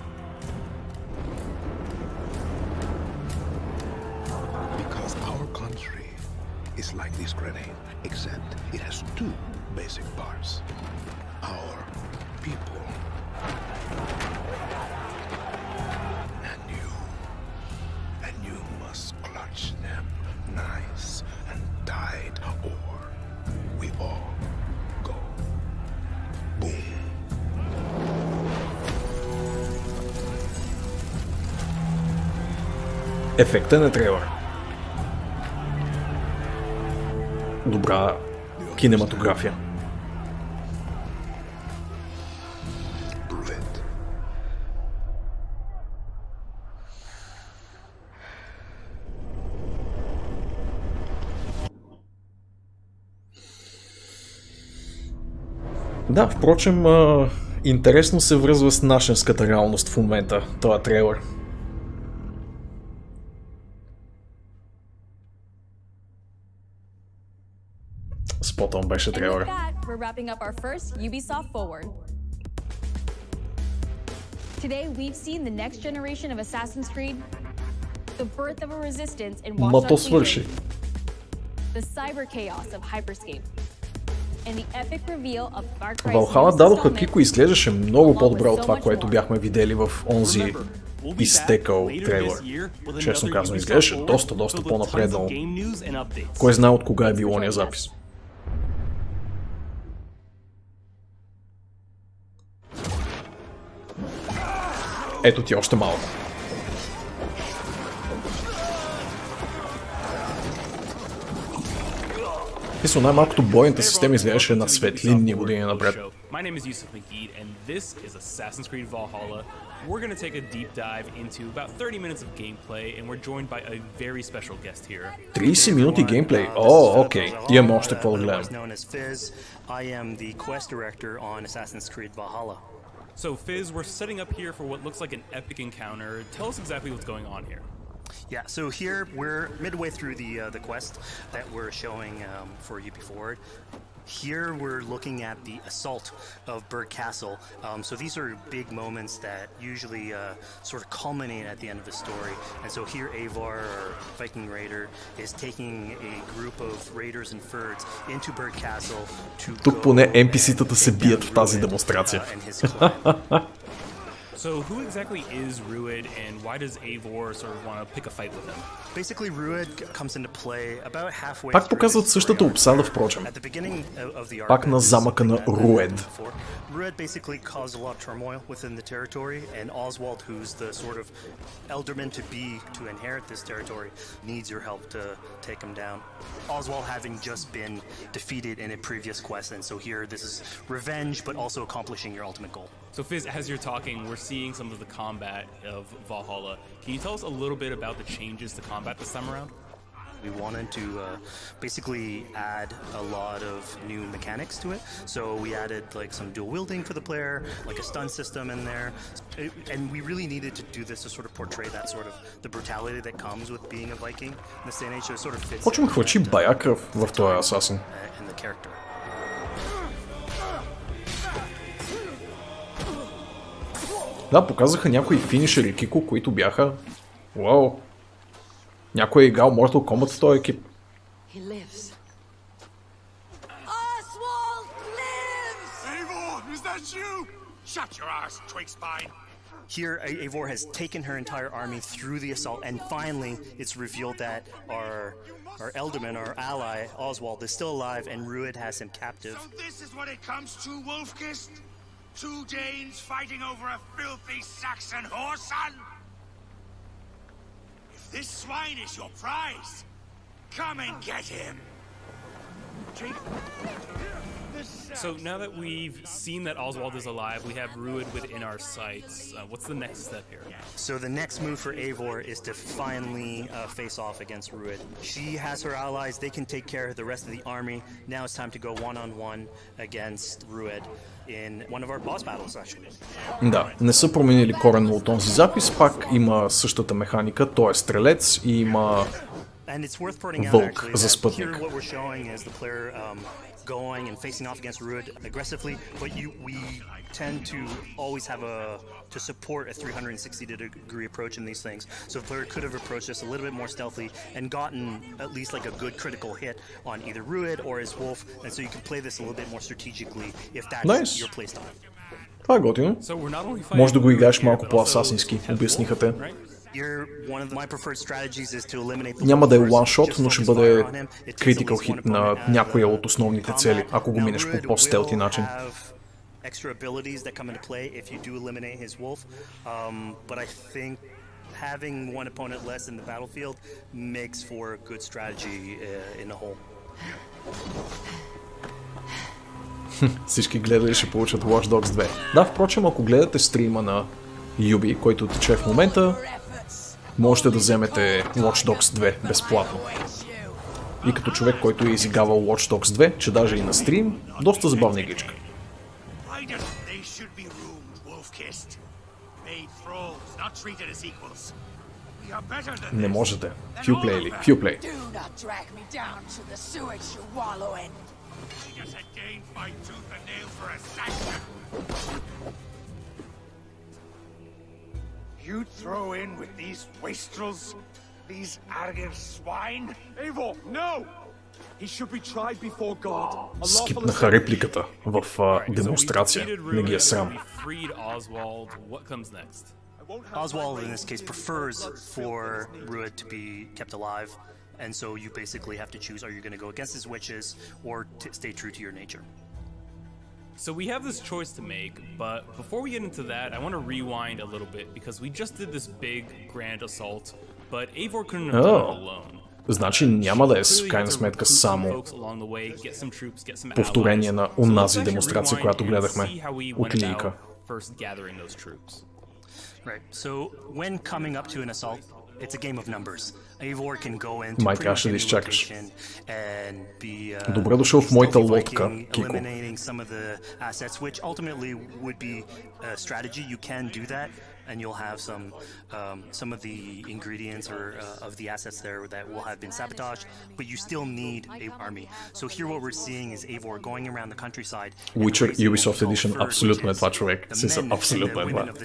Because our country is like this grenade, except it has two basic parts. Our people. And you must clutch them nice and tight, or we all go boom. Ефектът на трейлър. Добра кинематография. Да, впрочем, интересно се връзва с нашинската реалност в момента, този трейлър. Спот он беше трейлър. We're wrapping up our first Ubisoft Forward. Today we've seen the next generation of Assassin's Creed, the birth of a resistance in Watch Dogs Legion, the cyber chaos of Hyperscape, and the epic reveal of Far Cry's Валхала дадоха Кико, изглеждаше много по-добре от това, което бяхме видели в онзи изтекал трейлър. Честно казвам, изглеждаше доста по-напреднало. Кой знае от кога е бил ония запис? Ето ти още малко. Мисля, най-малкото бойната система изглеждаше на светлинни години напред. My name is Yusuf Magid, and this is Assassin's Creed Valhalla. We're going to take a deep dive into about 30 minutes of gameplay, and we're joined by a very special guest here. 30 минути геймплей? О, окей. Имам още какво да гледам. I am the quest director on Assassin's Creed Valhalla. So Fizz, we're setting up here for what looks like an epic encounter. Tell us exactly what's going on here. Yeah, so here we're midway through the quest that we're showing for UB Forward. Here we're looking at the assault of Burg Castle. So these are big moments that usually sort of culminate at the end of the story. And so here Avar, our Viking raider, is taking a group of raiders and Fyrds into Burg Castle to Тук поне NPC-тата се бият в тази демонстрация. So who exactly is Rued, and why does Eivor sort of want to pick a fight with him? Basically, Rued comes into play about halfway. Пак показват същата обсада, впрочем. Пак на замъка на Руед. Rued basically caused a lot of turmoil within the territory, and Oswald, who's the sort of elderman to be to inherit this territory, needs your help to take him down. Oswald having just been defeated in a previous quest, and so here this is revenge, but also accomplishing your ultimate goal. So Fizz, as you're talking, we're seeing some of the combat of Valhalla. Can you tell us a little bit about the changes to combat this time around? We wanted to basically add a lot of new mechanics to it. So we added like some dual wielding for the player, like a stun system in there. And we really needed to do this to sort of portray that sort of the brutality that comes with being a Viking in this day and age. So it sort of fits. Почвам хвърчи бая кръв в този Асасин. And the character. Да, показаха някои финишери, Кико, които бяха... Уау! Някой е играл Mortal Kombat в този екип. Here, Eivor has taken her entire army through the assault, and finally, it's revealed that our Elderman, our ally, Oswald, is still alive, and Rued has him captive. So this is what it comes to, Wolfkist? 2 Danes fighting over a filthy Saxon whoreson? If this swine is your prize, come and get him! So now that we've seen that Oswald is alive, we have Rued within our sights. What's the next step here? So the next move for Eivor is to finally face off against Rued. She has her allies, they can take care of the rest of the army. Now it's time to go one-on-one against Rued in one of our boss battles, actually. Да, не са променили коренно от този запис, пак има същата механика, той е стрелец и има вълк за спътник. Going and facing off against Rued aggressively, but we tend to always have to support a 360-degree approach in these things. So the player could have approached this a little bit more stealthily and gotten at least like a good critical hit on either Rued or his wolf, and so you can play this a little bit more strategically if that's your playstyle. Това е готино. Може да го играеш малко по-асасински, обясниха те. Няма да е one-shot, но ще бъде critical hit на някоя от основните цели, ако го минеш по по-стелти начин. Extra abilities that come into play if you do eliminate his wolf, but I think having one opponent less in the battlefield makes for a good strategy in the whole. Всички гледали ще получат Watch Dogs 2. Да, впрочем, ако гледате стрима на Юби, който тече в момента, можете да вземете Watch Dogs 2 безплатно. И като човек, който е изигравал Watch Dogs 2, че даже и на стрим, доста забавна игричка. Не можете. Фюплей ли? Фюплей. You throw in with these wastrels, these arrogant swine? Eivor, no! He should be tried before God. Скипнаха репликата в демонстрация. Не ги е срам. Oswald in this case prefers for Rued to be kept alive, and so you basically have to choose: are you going to go against his wishes or stay true to your nature? So we have this choice to make, but before we get into that, I want to rewind a little bit because we just did this big grand assault, but Eivor couldn't have done it alone. Значи няма да е в крайна сметка само повторение на онази демонстрация, която гледахме от Лийка. Right. So when coming up to an assault, it's a game of numbers. Eivor can go into май трябваше да изчакаш. Добре дошъл в моята лодка, Кико. Eliminating some of the assets, which ultimately would be a strategy. You can do that, and you'll have some of the ingredients or of the assets there that will have been sabotaged, but you still need an army. So here what we're seeing is Eivor going around the countryside. Witcher Ubisoft Edition абсолютно е това, човек. Абсолютно е това.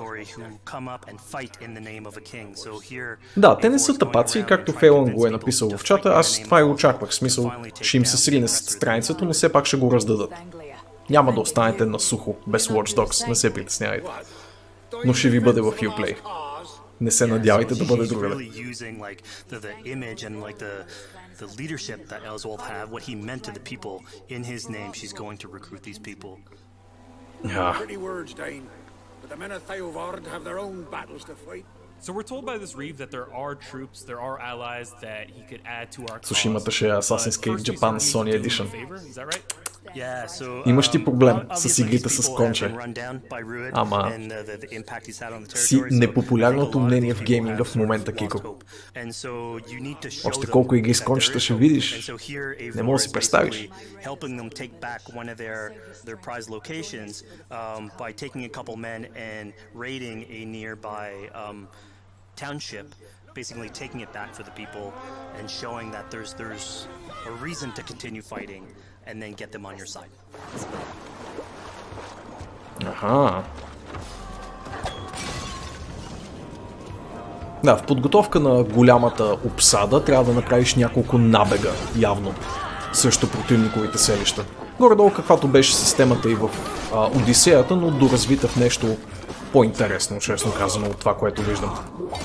Да, те не са тапаци, както Фейлън го е написал в чата. Аз това и очаквах. В смисъл, ще им се срине страницата, но все пак ще го раздадат. Няма да останете на сухо, без Watch Dogs, не се притеснявайте. Но ще ви бъде в Uplay. Не се надявайте да бъде другаде. The leadership that Elswald had, what he meant to the people, in his name, she's going to recruit these people. Yeah. Pretty words, Dane, but the men of Theovard have their own battles to fight. So we're told by this Reeve that there are troops, there are allies that he could add to our cause. Сушимата ще е Assassin's Creed Japan Sony Edition. Is that right? Имаш ти проблем с игрите с конче. Ама си непопулярното мнение в гейминга в момента, Кико. Още колко игри с кончета ще видиш, не мога да си представиш. Basically taking it back for the people and showing that there's a reason to continue fighting and then get them on your side. Аха. Да, в подготовка на голямата обсада трябва да направиш няколко набега, явно, срещу противниковите селища. Горе-долу каквато беше системата и в Одисеята, но доразвита в нещо по-интересно, честно казано, от това, което виждам.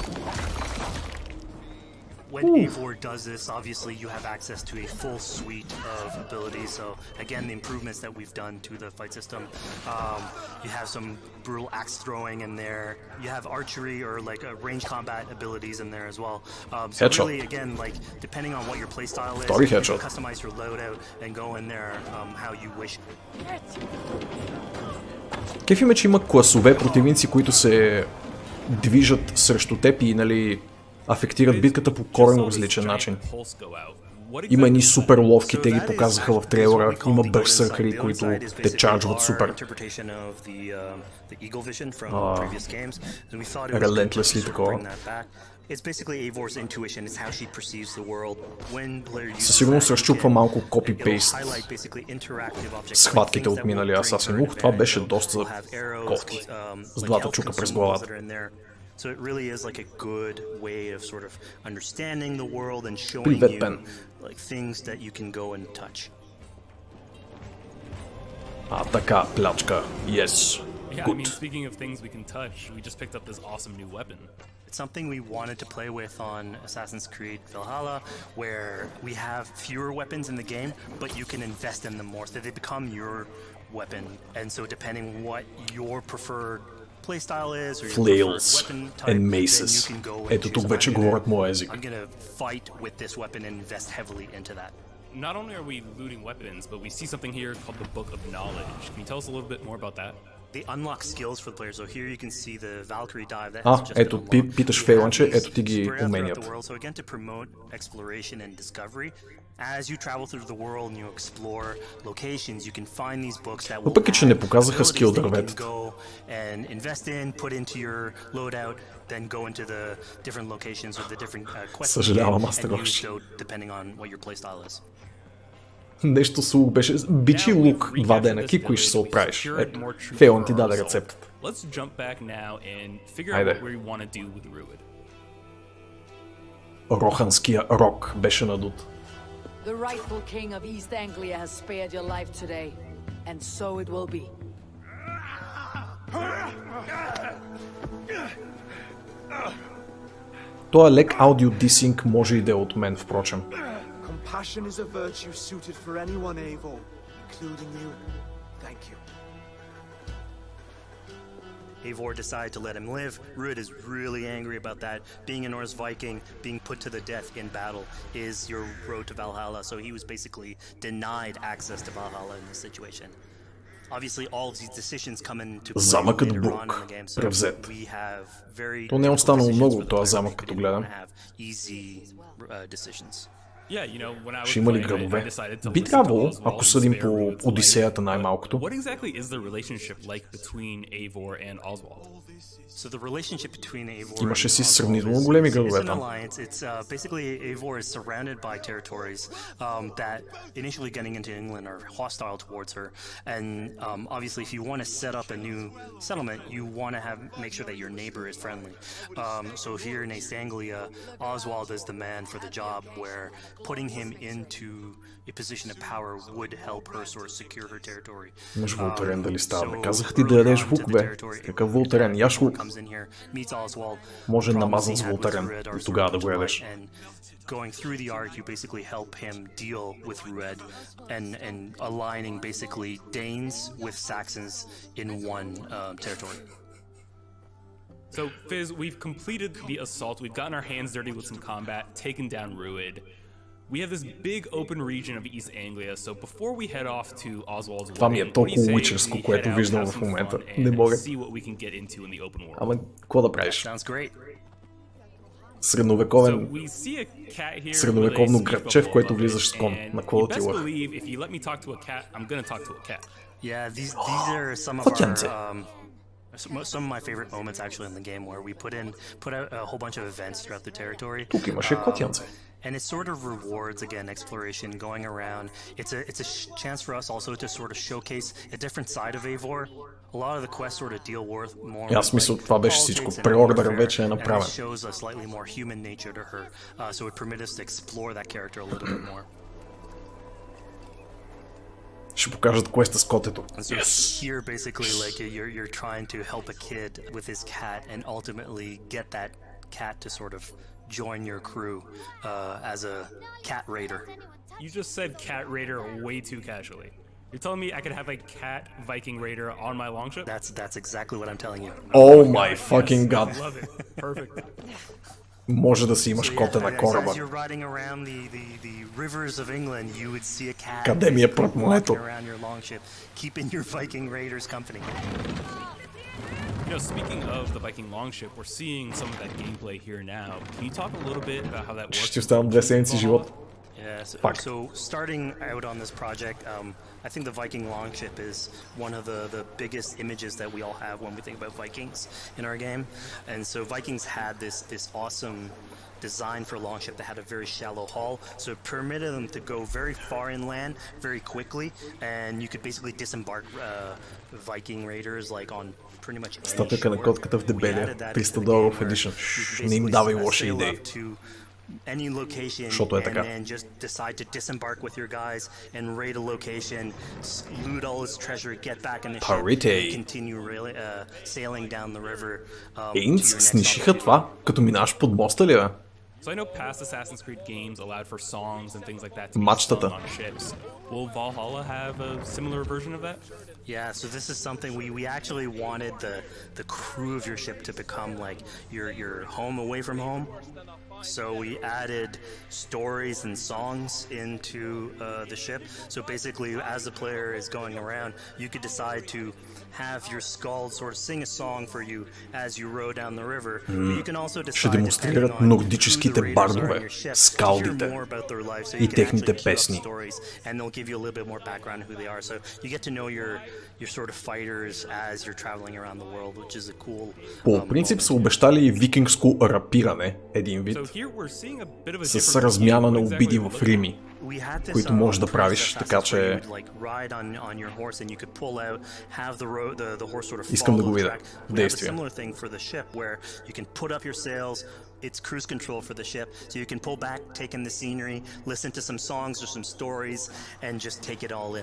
When Eivor does this, obviously you have access to a full suite of abilities. So again, the improvements that we've done to the fight system. You have some brutal axe throwing in there. You have archery or like range combat abilities in there as well. So really, again, like depending on what your playstyle is, you can customize your loadout and go in there how you wish. Кефи ме, че има класове противници, които се движат срещу теб и, нали, афектират битката по коренно различен начин. Има едни супер ловки, те ги показаха в трейлера, има бърсъркъри, които те чарджват супер. Relentlessly такова. Със сигурност разчупва малко копи-пейст схватките от миналия Assassin. Това беше доста кофти. С двата чука през главата. So it really is like a good way of sort of understanding the world and showing you like things that you can go and touch. Така, плячка. Yes. Yeah, I mean, speaking of things we can touch, we just picked up this awesome new weapon. It's something we wanted to play with on Assassin's Creed Valhalla, where we have fewer weapons in the game, but you can invest in them more, so they become your weapon. And so depending on what your preferred playstyle is, or your flails weapon type, and maces. Then you can go Ето тук вече говорят моя език. I'm gonna fight with this weapon and invest heavily into that. Not only are we looting weapons, but we see something here called the Book of Knowledge. Can you tell us a little bit more about that? They unlock skills for the players. So here you can see the Valkyrie dive that has just ето питаш Фейлънче, ето ти ги уменията. So again, to promote exploration and discovery. As you travel through the world and you explore locations, you can find these books that will въпреки че не показаха скил дърветата. And invest in, put into your loadout, then go into the different locations or the different quests. Съжалявам, аз така depending on what your playstyle is. Нещо с лук беше. Бичи лук 2 дена. Кико и ще се оправиш. Ето, Фейлън ти даде рецептата. Айде. Роханския рок беше надут. The rightful king of East Anglia has spared your life today, and so it will be. Тоя лек аудио дисинг може и да е от мен, впрочем. Compassion is a virtue suited for anyone, Eivor, including you. Thank you. Eivor decided to let him live. Ruud is really angry about that. Being a Norse Viking, being put to the death in battle is your road to Valhalla, so he was basically denied access to Valhalla in this situation. Obviously, all of these decisions come into play later on in the game, so we have very То не е останало много от този замък, като гледам. easy decisions. Ще има ли градове? Би трябвало, ако съдим по Одисеята най-малкото. Имаше си сравнително големи градове там. Eivor is surrounded by territories that initially getting into England are hostile towards her, and obviously if you want to set up a new settlement, you want to make sure that your neighbor is friendly. So here in East Anglia, Oswald is the man for the job, where putting him into a position of power would help her sort of secure her territory. Мъж Волтарен дали става? Казах ти да ядеш лук, бе. Какъв Волтарен? Яш лук. Може намазан с Волтарен и тогава да го ядеш. Going through the arc, you basically help him deal with Rued and aligning basically Danes with Saxons in one territory. So, Fizz, we've completed the assault, we've gotten our hands dirty with some combat, taken down Rued. We have this big open region of East Anglia, so before we head off to Oswald's Това ми е толкова уичерско, което виждам в момента. Не мога. Ама, какво да правиш? Средновековно градче, в което влизаш с кон. На какво да ти лъх? Some of my favorite moments actually in the game where we put out a whole bunch of events throughout the territory. Тук имаше котянце. And it sort of rewards, again, exploration, going around. It's a chance for us also to sort of showcase a different side of Eivor. A lot of the quests sort of deal more Аз мисля, това беше всичко. Преордър вече е направен. And it shows a slightly more human nature to her. So it permits us to explore that character a little bit more. Ще покажат квеста с котето. Yes. Here, basically, like you're trying to help a kid with his cat, and ultimately get that cat to sort of join your crew as a cat raider. You just said cat raider way too casually. You're telling me I could have a cat Viking raider on my longship? That's exactly what I'm telling you. Oh my fucking god. I love it. Perfect. Може да си имаш коте на кораба. Къде ми е портмонето? Speaking of the Viking longship, we're seeing some of that gameplay here now. Can you talk a little bit about how that works? Ще оставам 2 седмици живот. Yeah, so starting out on this project, I think the Viking longship is one of the biggest images that we all have when we think about Vikings in our game. And so Vikings had this awesome design for longship that had a very shallow hull, so it permitted them to go very far inland very quickly, and you could basically disembark Viking raiders like on pretty much any shore. Статъка на котката в дебелия, $300 edition. Не им давай лоши идеи. Any location and just decide to disembark with your guys and raid a location, loot all its treasure, get back in the ship, and continue sailing down the river. Ейнц снишиха това, като минаш под моста ли, бе? So I know past Assassin's Creed games allowed for songs and things like that to be sung on ships. Will Valhalla have a similar version of that? Yeah, so this is something we actually wanted the crew of your ship to become like your home away from home. So we added stories and songs into the ship. So basically, as the player is going around, you could decide to have your skald sort of sing a song for you as you row down the river. But you can also decide, демонстрират нордическите бардове, скалдите и техните песни. And they'll give you a little bit more background on who they are. So you get to know your sort of fighters as you're traveling around the world, which is a cool. По принцип са обещали и викингско рапиране, един вид, с размяна на обиди в рими, които можеш да правиш, така че искам да го видя в действие. It's cruise control for the ship, so you can pull back, take in the scenery, listen to some songs or some stories, and just take it all in.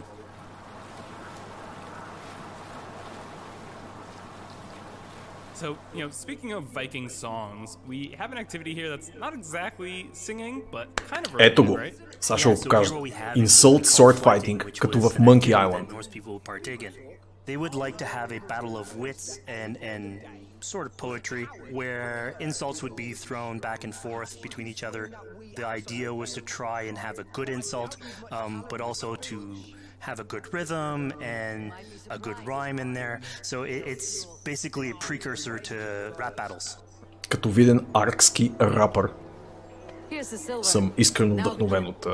So, speaking of Viking songs, we have an activity here that's not exactly singing, but kind of Ето го. Сега ще го покажа. Insult sword fighting, като в Monkey Island. They would like to have a battle of wits and sort of poetry where insults would be thrown back and forth between each other. The idea was to try and have a good insult, but also to have a good rhythm and a good rhyme in there. So it's basically a precursor to rap battles. Като виден аркски рапър, съм искрено вдъхновен от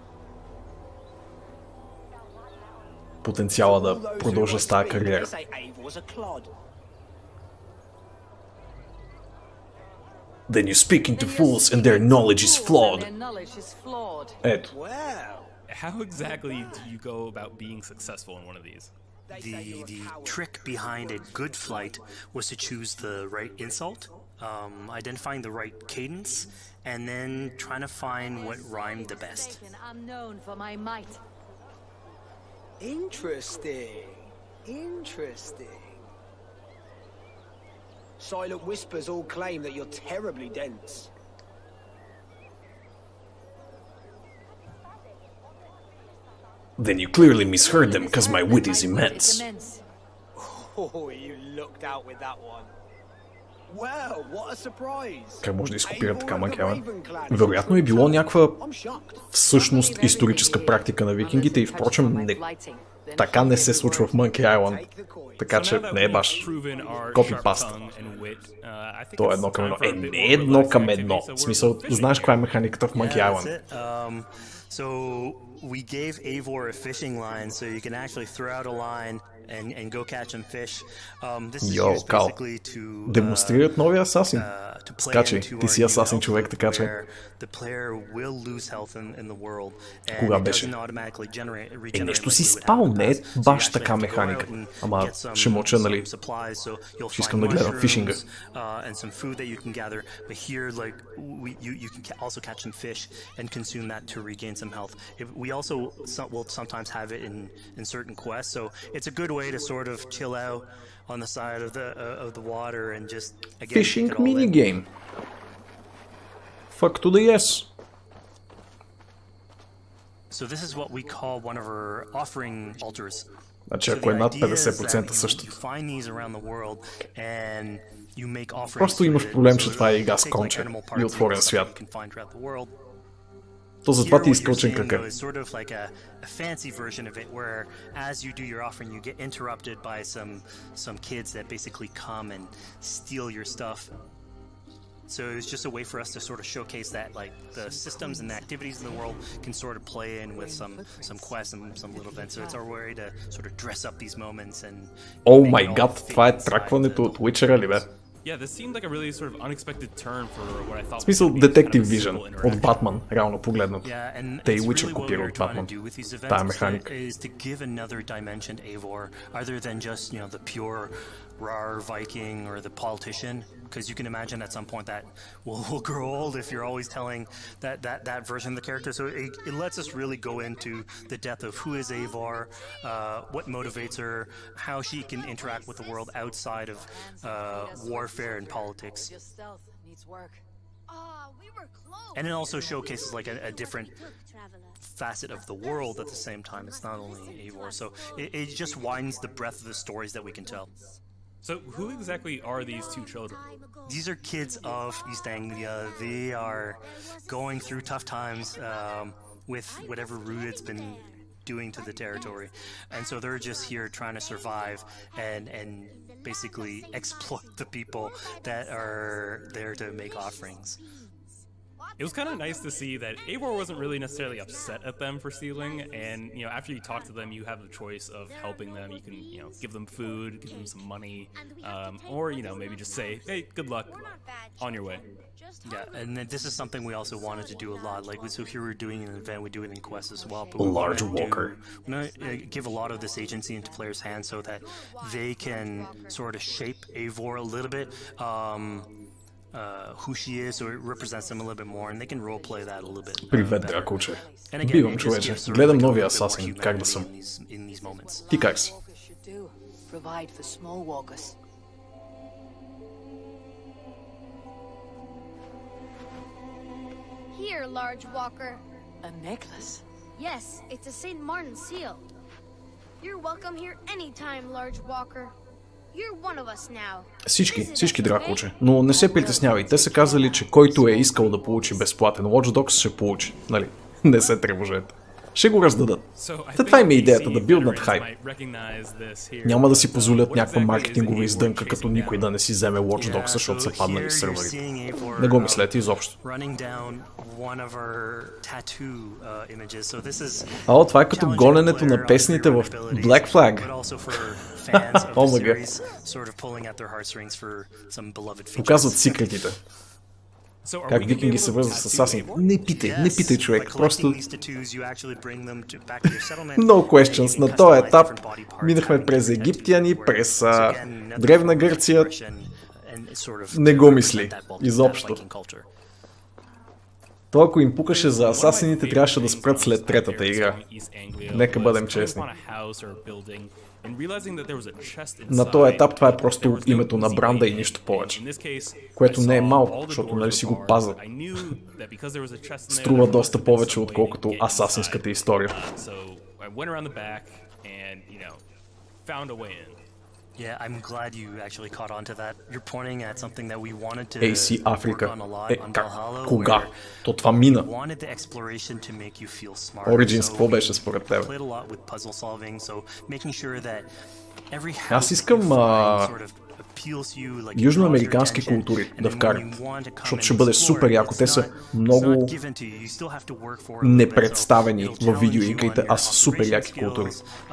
потенциала да продължа с тази кариера. Then you speak into fools and their knowledge is flawed. Ето. How exactly do you go about being successful in one of these? The trick behind a good flight was to choose the right insult identifying the right cadence, and then trying to find what rhymed the best. I'm known for my might. Interesting. Interesting. Silent whispers all claim that you're terribly dense. Then you clearly misheard them, cause my wit is immense. Oh, you looked out with that one. Wow, what a surprise. Как може да изкопират така Monkey Island? Вероятно е било някаква всъщност историческа практика на викингите и впрочем така не се случва в Monkey Island. Така че не е баш копипаст. То е едно към едно. Не е едно към едно. В смисъл, знаеш каква е механиката в Monkey Island. So we gave Eivor a fishing line so you can actually throw out a line and go catch some fish. This is used basically to демонстрират новия асасин. Скачай, ти си асасин човек, така че. Кога беше? Нещо си спал, не е баш така механика. Ама ще мълча, нали? Ще искам да гледам фишинга. We also will sometimes have it in certain quests, so it's a good way to sort of chill out on the side of the water and just again fishing mini game. Fuck to the yes. So this is what we call one of our offering altars. Значи ако е над 50% същото. Просто имаш проблем, че това е игра с конче и отворен свят. То затова ти изкълчен кръка. Fancy version of it where as you do your offering you get interrupted by some kids that basically come and steal your stuff. So it's just a way for us to sort of showcase that like the systems and the activities in the world can sort of play in with some quests and some little events. So it's our way to sort of dress up these moments and Oh my god, това е тракването от Witcher ли бе? Yeah, this seemed like a really sort of unexpected turn for what I thought. В смисъл Detective Vision от Батман, реално погледнато. Те и Witcher копира от Батман. Тая механика. Is to give another dimension to Eivor, other than just, you know, the pure rar Viking or the politician, because you can imagine at some point that will grow old if you're always telling that version of the character. So it lets us really go into the depth of who is Eivor, what motivates her, how she can interact with the world outside of warfare and politics. And it also showcases like a different facet of the world at the same time. It's not only Eivor, so it just widens the breadth of the stories that we can tell. So who exactly are these two children? These are kids of East Anglia. They are going through tough times with whatever Rued's been doing to the territory. And so they're just here trying to survive and basically exploit the people that are there to make offerings. It was kind of nice to see that Eivor wasn't really necessarily upset at them for stealing, and you know, after you talk to them, you have the choice of helping them. You can, you know, give them food, give them some money, or you know, maybe just say, "Hey, good luck, on your way." Yeah, and then this is something we also wanted to do a lot. Like, so here we're doing an event, we do it in Quest as well. But Large Walker. We want to give a lot of this agency into players' hands so that they can sort of shape Eivor a little bit. Who she is, so it represents them a little bit more, and they can roleplay that a little bit. Привет, дракоче. Бивам, човече. Гледам новия Асасин, как да съм. Ти как си? Here, Large Walker. A necklace? Yes, it's a St. Martin seal. You're welcome here anytime, Large Walker. Всички дракоче, но не се притеснявай, те са казали, че който е искал да получи безплатен Watch Dogs ще получи, нали? Не се тревожете. Ще го раздадат. Това им е идеята, да билднат хайп. Няма да си позволят някаква маркетингова издънка, като никой да не си вземе Watch Dogs, защото са паднали сървърите. Не го мислете изобщо. О, това е като гоненето на песните в Black Flag. Омага. Показват секретите. Как викинги се връзват с асасин. Не питай човек, просто... No questions. На този етап минахме през египтяни, през Древна Гърция Не го мисли. Изобщо. То, ако им пукаше за асасините, трябваше да спрат след третата игра. Нека бъдем честни. На този етап това е просто името на бранда и нищо повече. Което не е малко, защото нали си го пазят. Струва доста повече, отколкото асасинската история. Yeah, I'm glad you actually caught on to that. You're pointing at something that we wanted to AC Africa. work on a lot on Valhalla. Кога? То това мина. Wanted the exploration to make you feel smart. Origins какво беше според тебе? Played a lot with puzzle solving, so making sure that every Аз искам южноамерикански култури да вкарат, защото ще бъде супер яко. Те са много непредставени в видеоигрите, а са супер яки култури.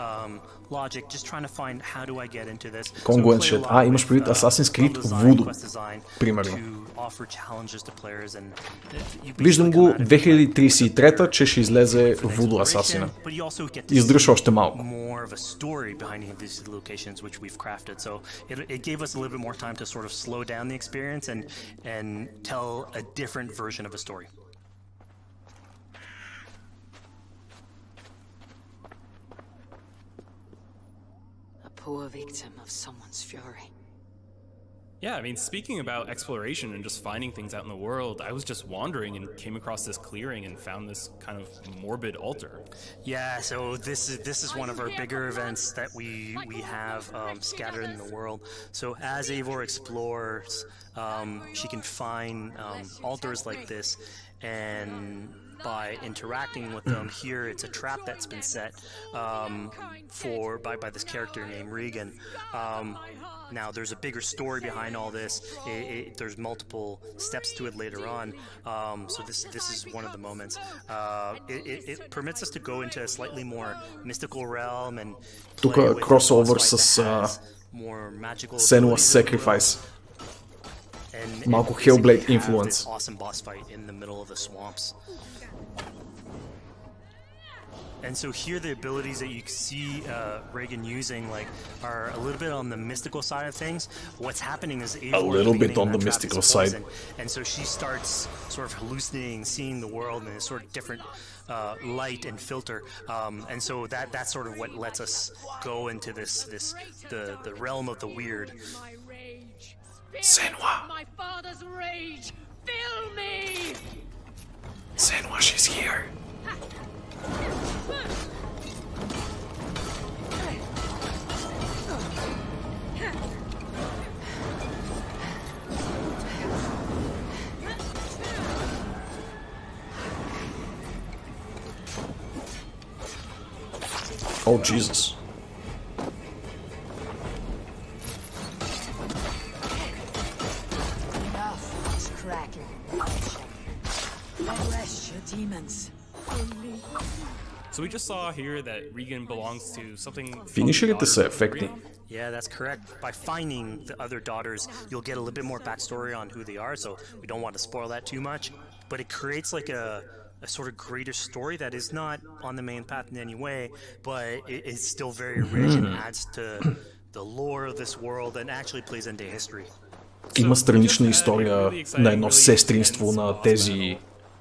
Congruent shit. Имаш предвид Assassin's Creed Voodoo, примерно. Виждам го 2033, че ще излезе Voodoo Асасина. Издръж още малко. Poor victim of someone's fury. Yeah, I mean, speaking about exploration and just finding things out in the world, I was just wandering and came across this clearing and found this kind of morbid altar. Yeah, so this is one of our bigger events that we have scattered in the world. So as Eivor explores, she can find altars like this, and by interacting with them here, it's a trap that's been set by this character named Regan. Now there's a bigger story behind all this. There's multiple steps to it later on. So this is one of the moments. It permits us to go into a slightly more mystical realm and тук crossover с Senua's Sacrifice. Малко Hellblade influence. Awesome boss fight in the middle of the swamps. And so here the abilities that you see Regan using are a little bit on the mystical side of things. What's happening is a little bit on the mystical side. And so she starts sort of hallucinating, seeing the world in a sort of different light and filter. And so that's sort of what lets us go into the realm of the weird. Senua. My father's rage. Fill me. Senua, she's here. Oh, Jesus. So we just saw here that Regan belongs to something. Финишерите са ефектни. Yeah, that's correct. By finding the other daughters, you'll get a little bit more backstory on who they are, so we don't want to spoil that too much. But it creates like a sort of greater story that is not on the main path in any way, but it's still very rich and adds to the lore of this world and actually plays into history. Има странична история на едно сестринство на тези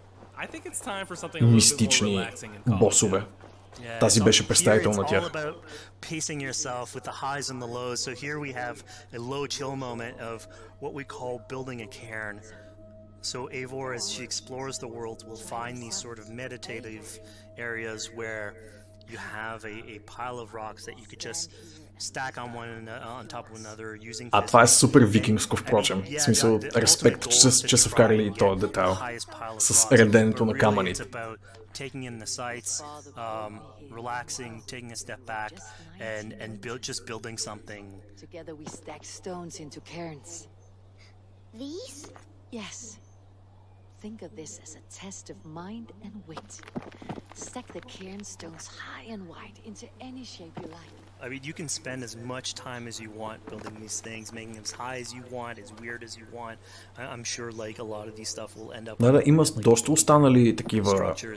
мистични босове. Тази беше представител на тях. Pacing yourself with the highs and the lows. So here we have a low chill moment of what we call building a cairn. So Eivor, as she explores the world, will find these sort of meditative areas where you have a pile of rocks that you could just stack on top of another using. А това е супер викингско, впрочем. В смисъл, респект, че са вкарали и този детайл с реденето на камъните. Taking in the sights, relaxing, taking a step back, and just building something. Together we stack stones into cairns. These? Yes. Think of this as a test of mind and wit. Stack the cairn stones high and wide into any shape you like. I mean, you can spend as much time as you want building these things, making them as high as you want, as weird as you want. I'm sure like a lot of these stuff will end up. Да, има доста останали такива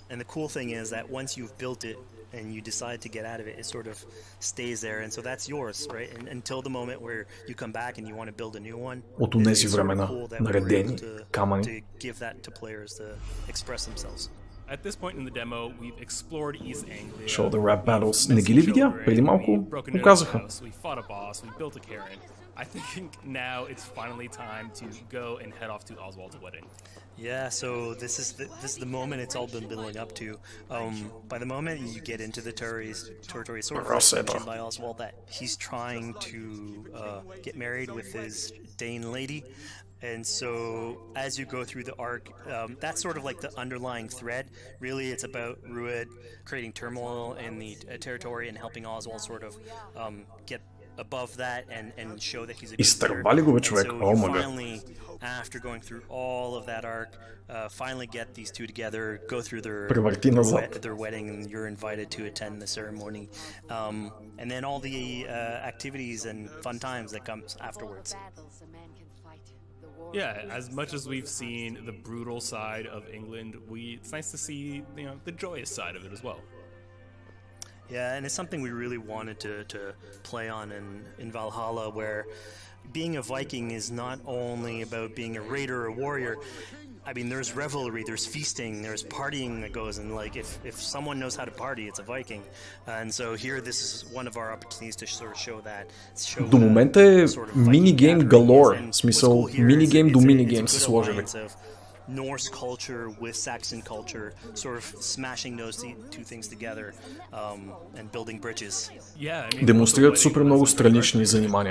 And the cool thing is that once you've built it and you decide to get out of it, it sort of stays there, and so that's yours, right? And until the moment where you come back and you want to build a new one. От онези времена, наредени камъни. To give that to players to express themselves. At this point in the demo, we've explored East Anglia. Shoulder Rap Battles. Не ги ли видя? Преди малко показаха. We fought a boss, we built a Karen. I think now it's finally time to go and head off to Oswald's wedding. Yeah, so this is the moment it's all been building up to. By the moment you get into the territory, sort of mentioned by Oswald that he's trying to get married with his Dane lady. And so as you go through the arc, that's sort of like the underlying thread. Really, it's about Rued creating turmoil in the territory and helping Oswald sort of get above that and show that he's a good leader. So you finally, after going through all of that arc, finally get these two together, go through their wedding, and you're invited to attend the ceremony. And then all the activities and fun times that comes afterwards. Yeah, as much as we've seen the brutal side of England, it's nice to see, the joyous side of it as well. Yeah, and it's something we really wanted to play on in Valhalla, where being a Viking is not only about being a raider or a warrior. I mean, there's revelry, there's feasting, there's partying that goes, and like if someone knows how to party, it's a Viking. And so here, this is one of our opportunities to sort of show that. До момента е минигейм galore, в смисъл минигейм до минигейм са сложили. Norse culture with Saxon culture, sort of smashing those two things together and building bridges. Демонстрират супер много странични занимания.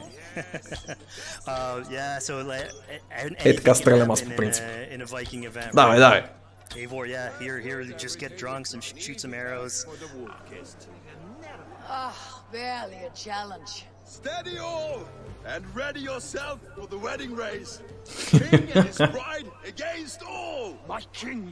Yeah, so Е, така стрелям аз по принцип. Давай, давай. Eivor, yeah, here, just get drunk, shoot some arrows. Barely a challenge. Steady all, and ready yourself for the wedding race. King and his bride against all. My king,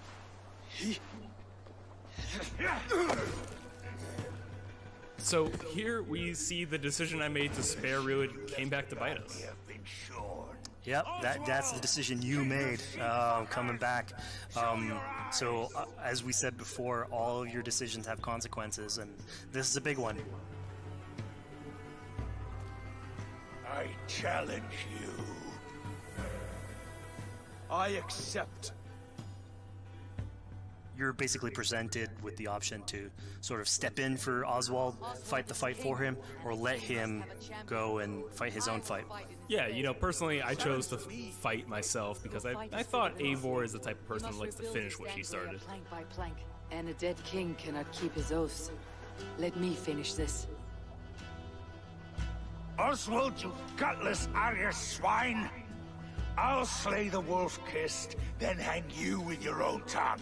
So here we see the decision I made to spare Rued came back to bite us. Yep, that's the decision you made, coming back. So as we said before, all of your decisions have consequences, and this is a big one. I challenge you. I accept. You're basically presented with the option to sort of step in for Oswald, fight the fight for him, or let him go and fight his own fight. Yeah, personally, I chose to fight myself because I thought Eivor is the type of person who likes to finish what she started. Plank by plank, and a dead king cannot keep his oaths. Let me finish this. Oswald, you gutless Arya swine! I'll slay the wolf-kissed, then hang you with your own tongue.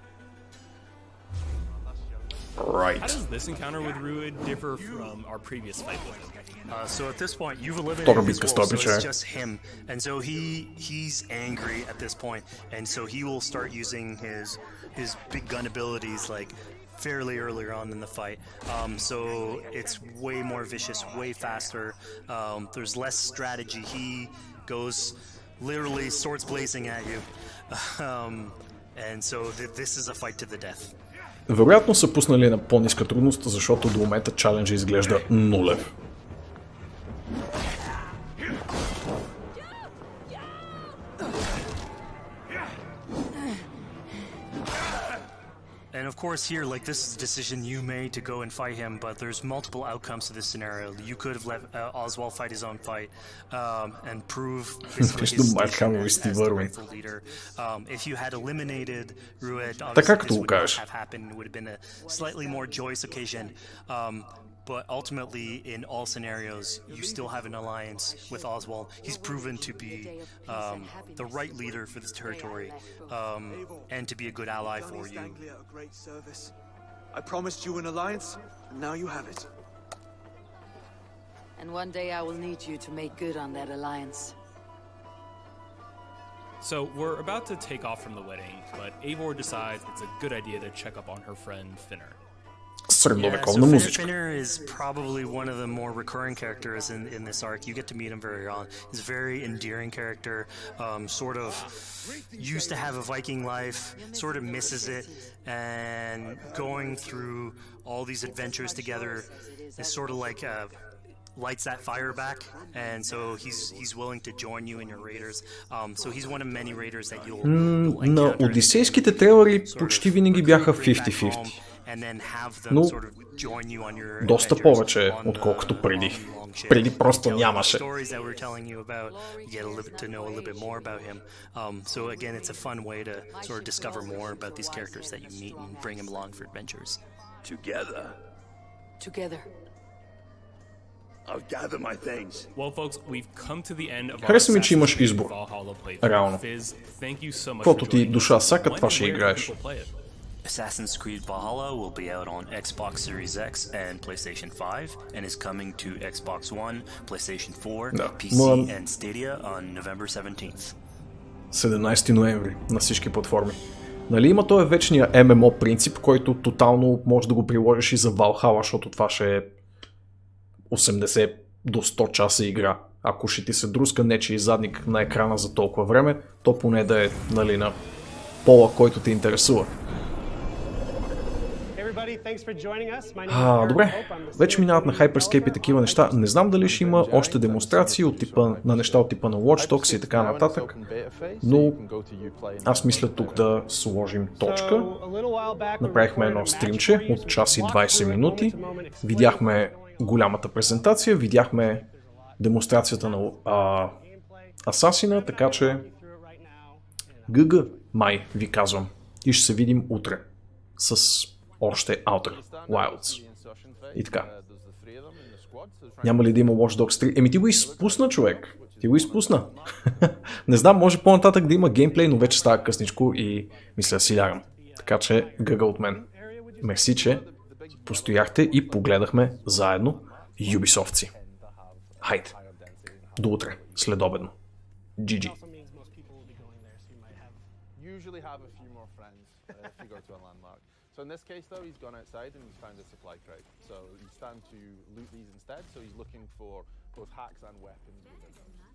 Right. How does this encounter with Rued differ from our previous fight with him? So at this point, you've eliminated his wolf, so it's just him. And so he's angry at this point, and so he will start using his big gun abilities like fairly earlier on in the fight. So it's way more vicious, way faster. There's less strategy. He goes literally swords blazing at you. And so this is a fight to the death. Вероятно са пуснали на по-ниска трудност, защото до момента чаленджа изглежда нулев. And of course here, like, this is a decision you made to go and fight him, but there's multiple outcomes to this scenario. You could have let Oswald fight his own fight and prove basically his station as the rightful leader. If you had eliminated Rued, obviously this would not have happened. It would have been a slightly more joyous occasion. But ultimately, in all scenarios, you still have an alliance with Oswald. He's proven to be the right leader for this territory and to be a good ally for you. I promised you an alliance, and now you have it. And one day I will need you to make good on that alliance. So we're about to take off from the wedding, but Eivor decides it's a good idea to check up on her friend Finner. средновековна музичка. Finner is probably one of the more recurring characters in this arc. You get to meet him very early on. He's a very endearing character, sort of used to have a Viking life, sort of misses it, and going through all these adventures together is sort of like lights that fire back, and so he's willing to join you in your raiders. So he's one of many raiders that you'll на одисейските трейлери почти винаги бяха 50-50. Но доста повече, отколкото преди. Преди просто нямаше. Хареса ми, че имаш избор. Реално. Каквото ти душа сака, това ще играеш. Assassin's Creed Valhalla will be out on Xbox Series X and PlayStation 5 and is coming to Xbox One, PlayStation 4, PC and Stadia on November 17th. 17 ноември на всички платформи. Нали има този вечния ММО принцип, който тотално може да го приложиш и за Valhalla, защото това ще е 80 до 100 часа игра. Ако ще ти се друска нечи и задник на екрана за толкова време, то поне да е, нали, на пола, който те интересува. Добре, вече минават на Hyperscape и такива неща. Не знам дали ще има още демонстрации от типа, на неща от типа на Watch Dogs и така нататък, но аз мисля тук да сложим точка. Направихме едно стримче от час и 20 минути. Видяхме голямата презентация, видяхме демонстрацията на Асасина, така че ГГ май ви казвам. И ще се видим утре с още Outer Wilds. И така. Няма ли да има Watch Dogs 3? Еми ти го изпусна, човек. Ти го изпусна. Не знам, може по-нататък да има геймплей, но вече става късничко и мисля да си лягам. Така че гъга от мен. Мерси, че постояхте и погледахме заедно Ubisoft-ци. Хайде. До утре, следобедно. GG. So in this case though, he's gone outside and he's found a supply crowd. So you stand to loot these instead, so he's looking for both hacks and weapons within those.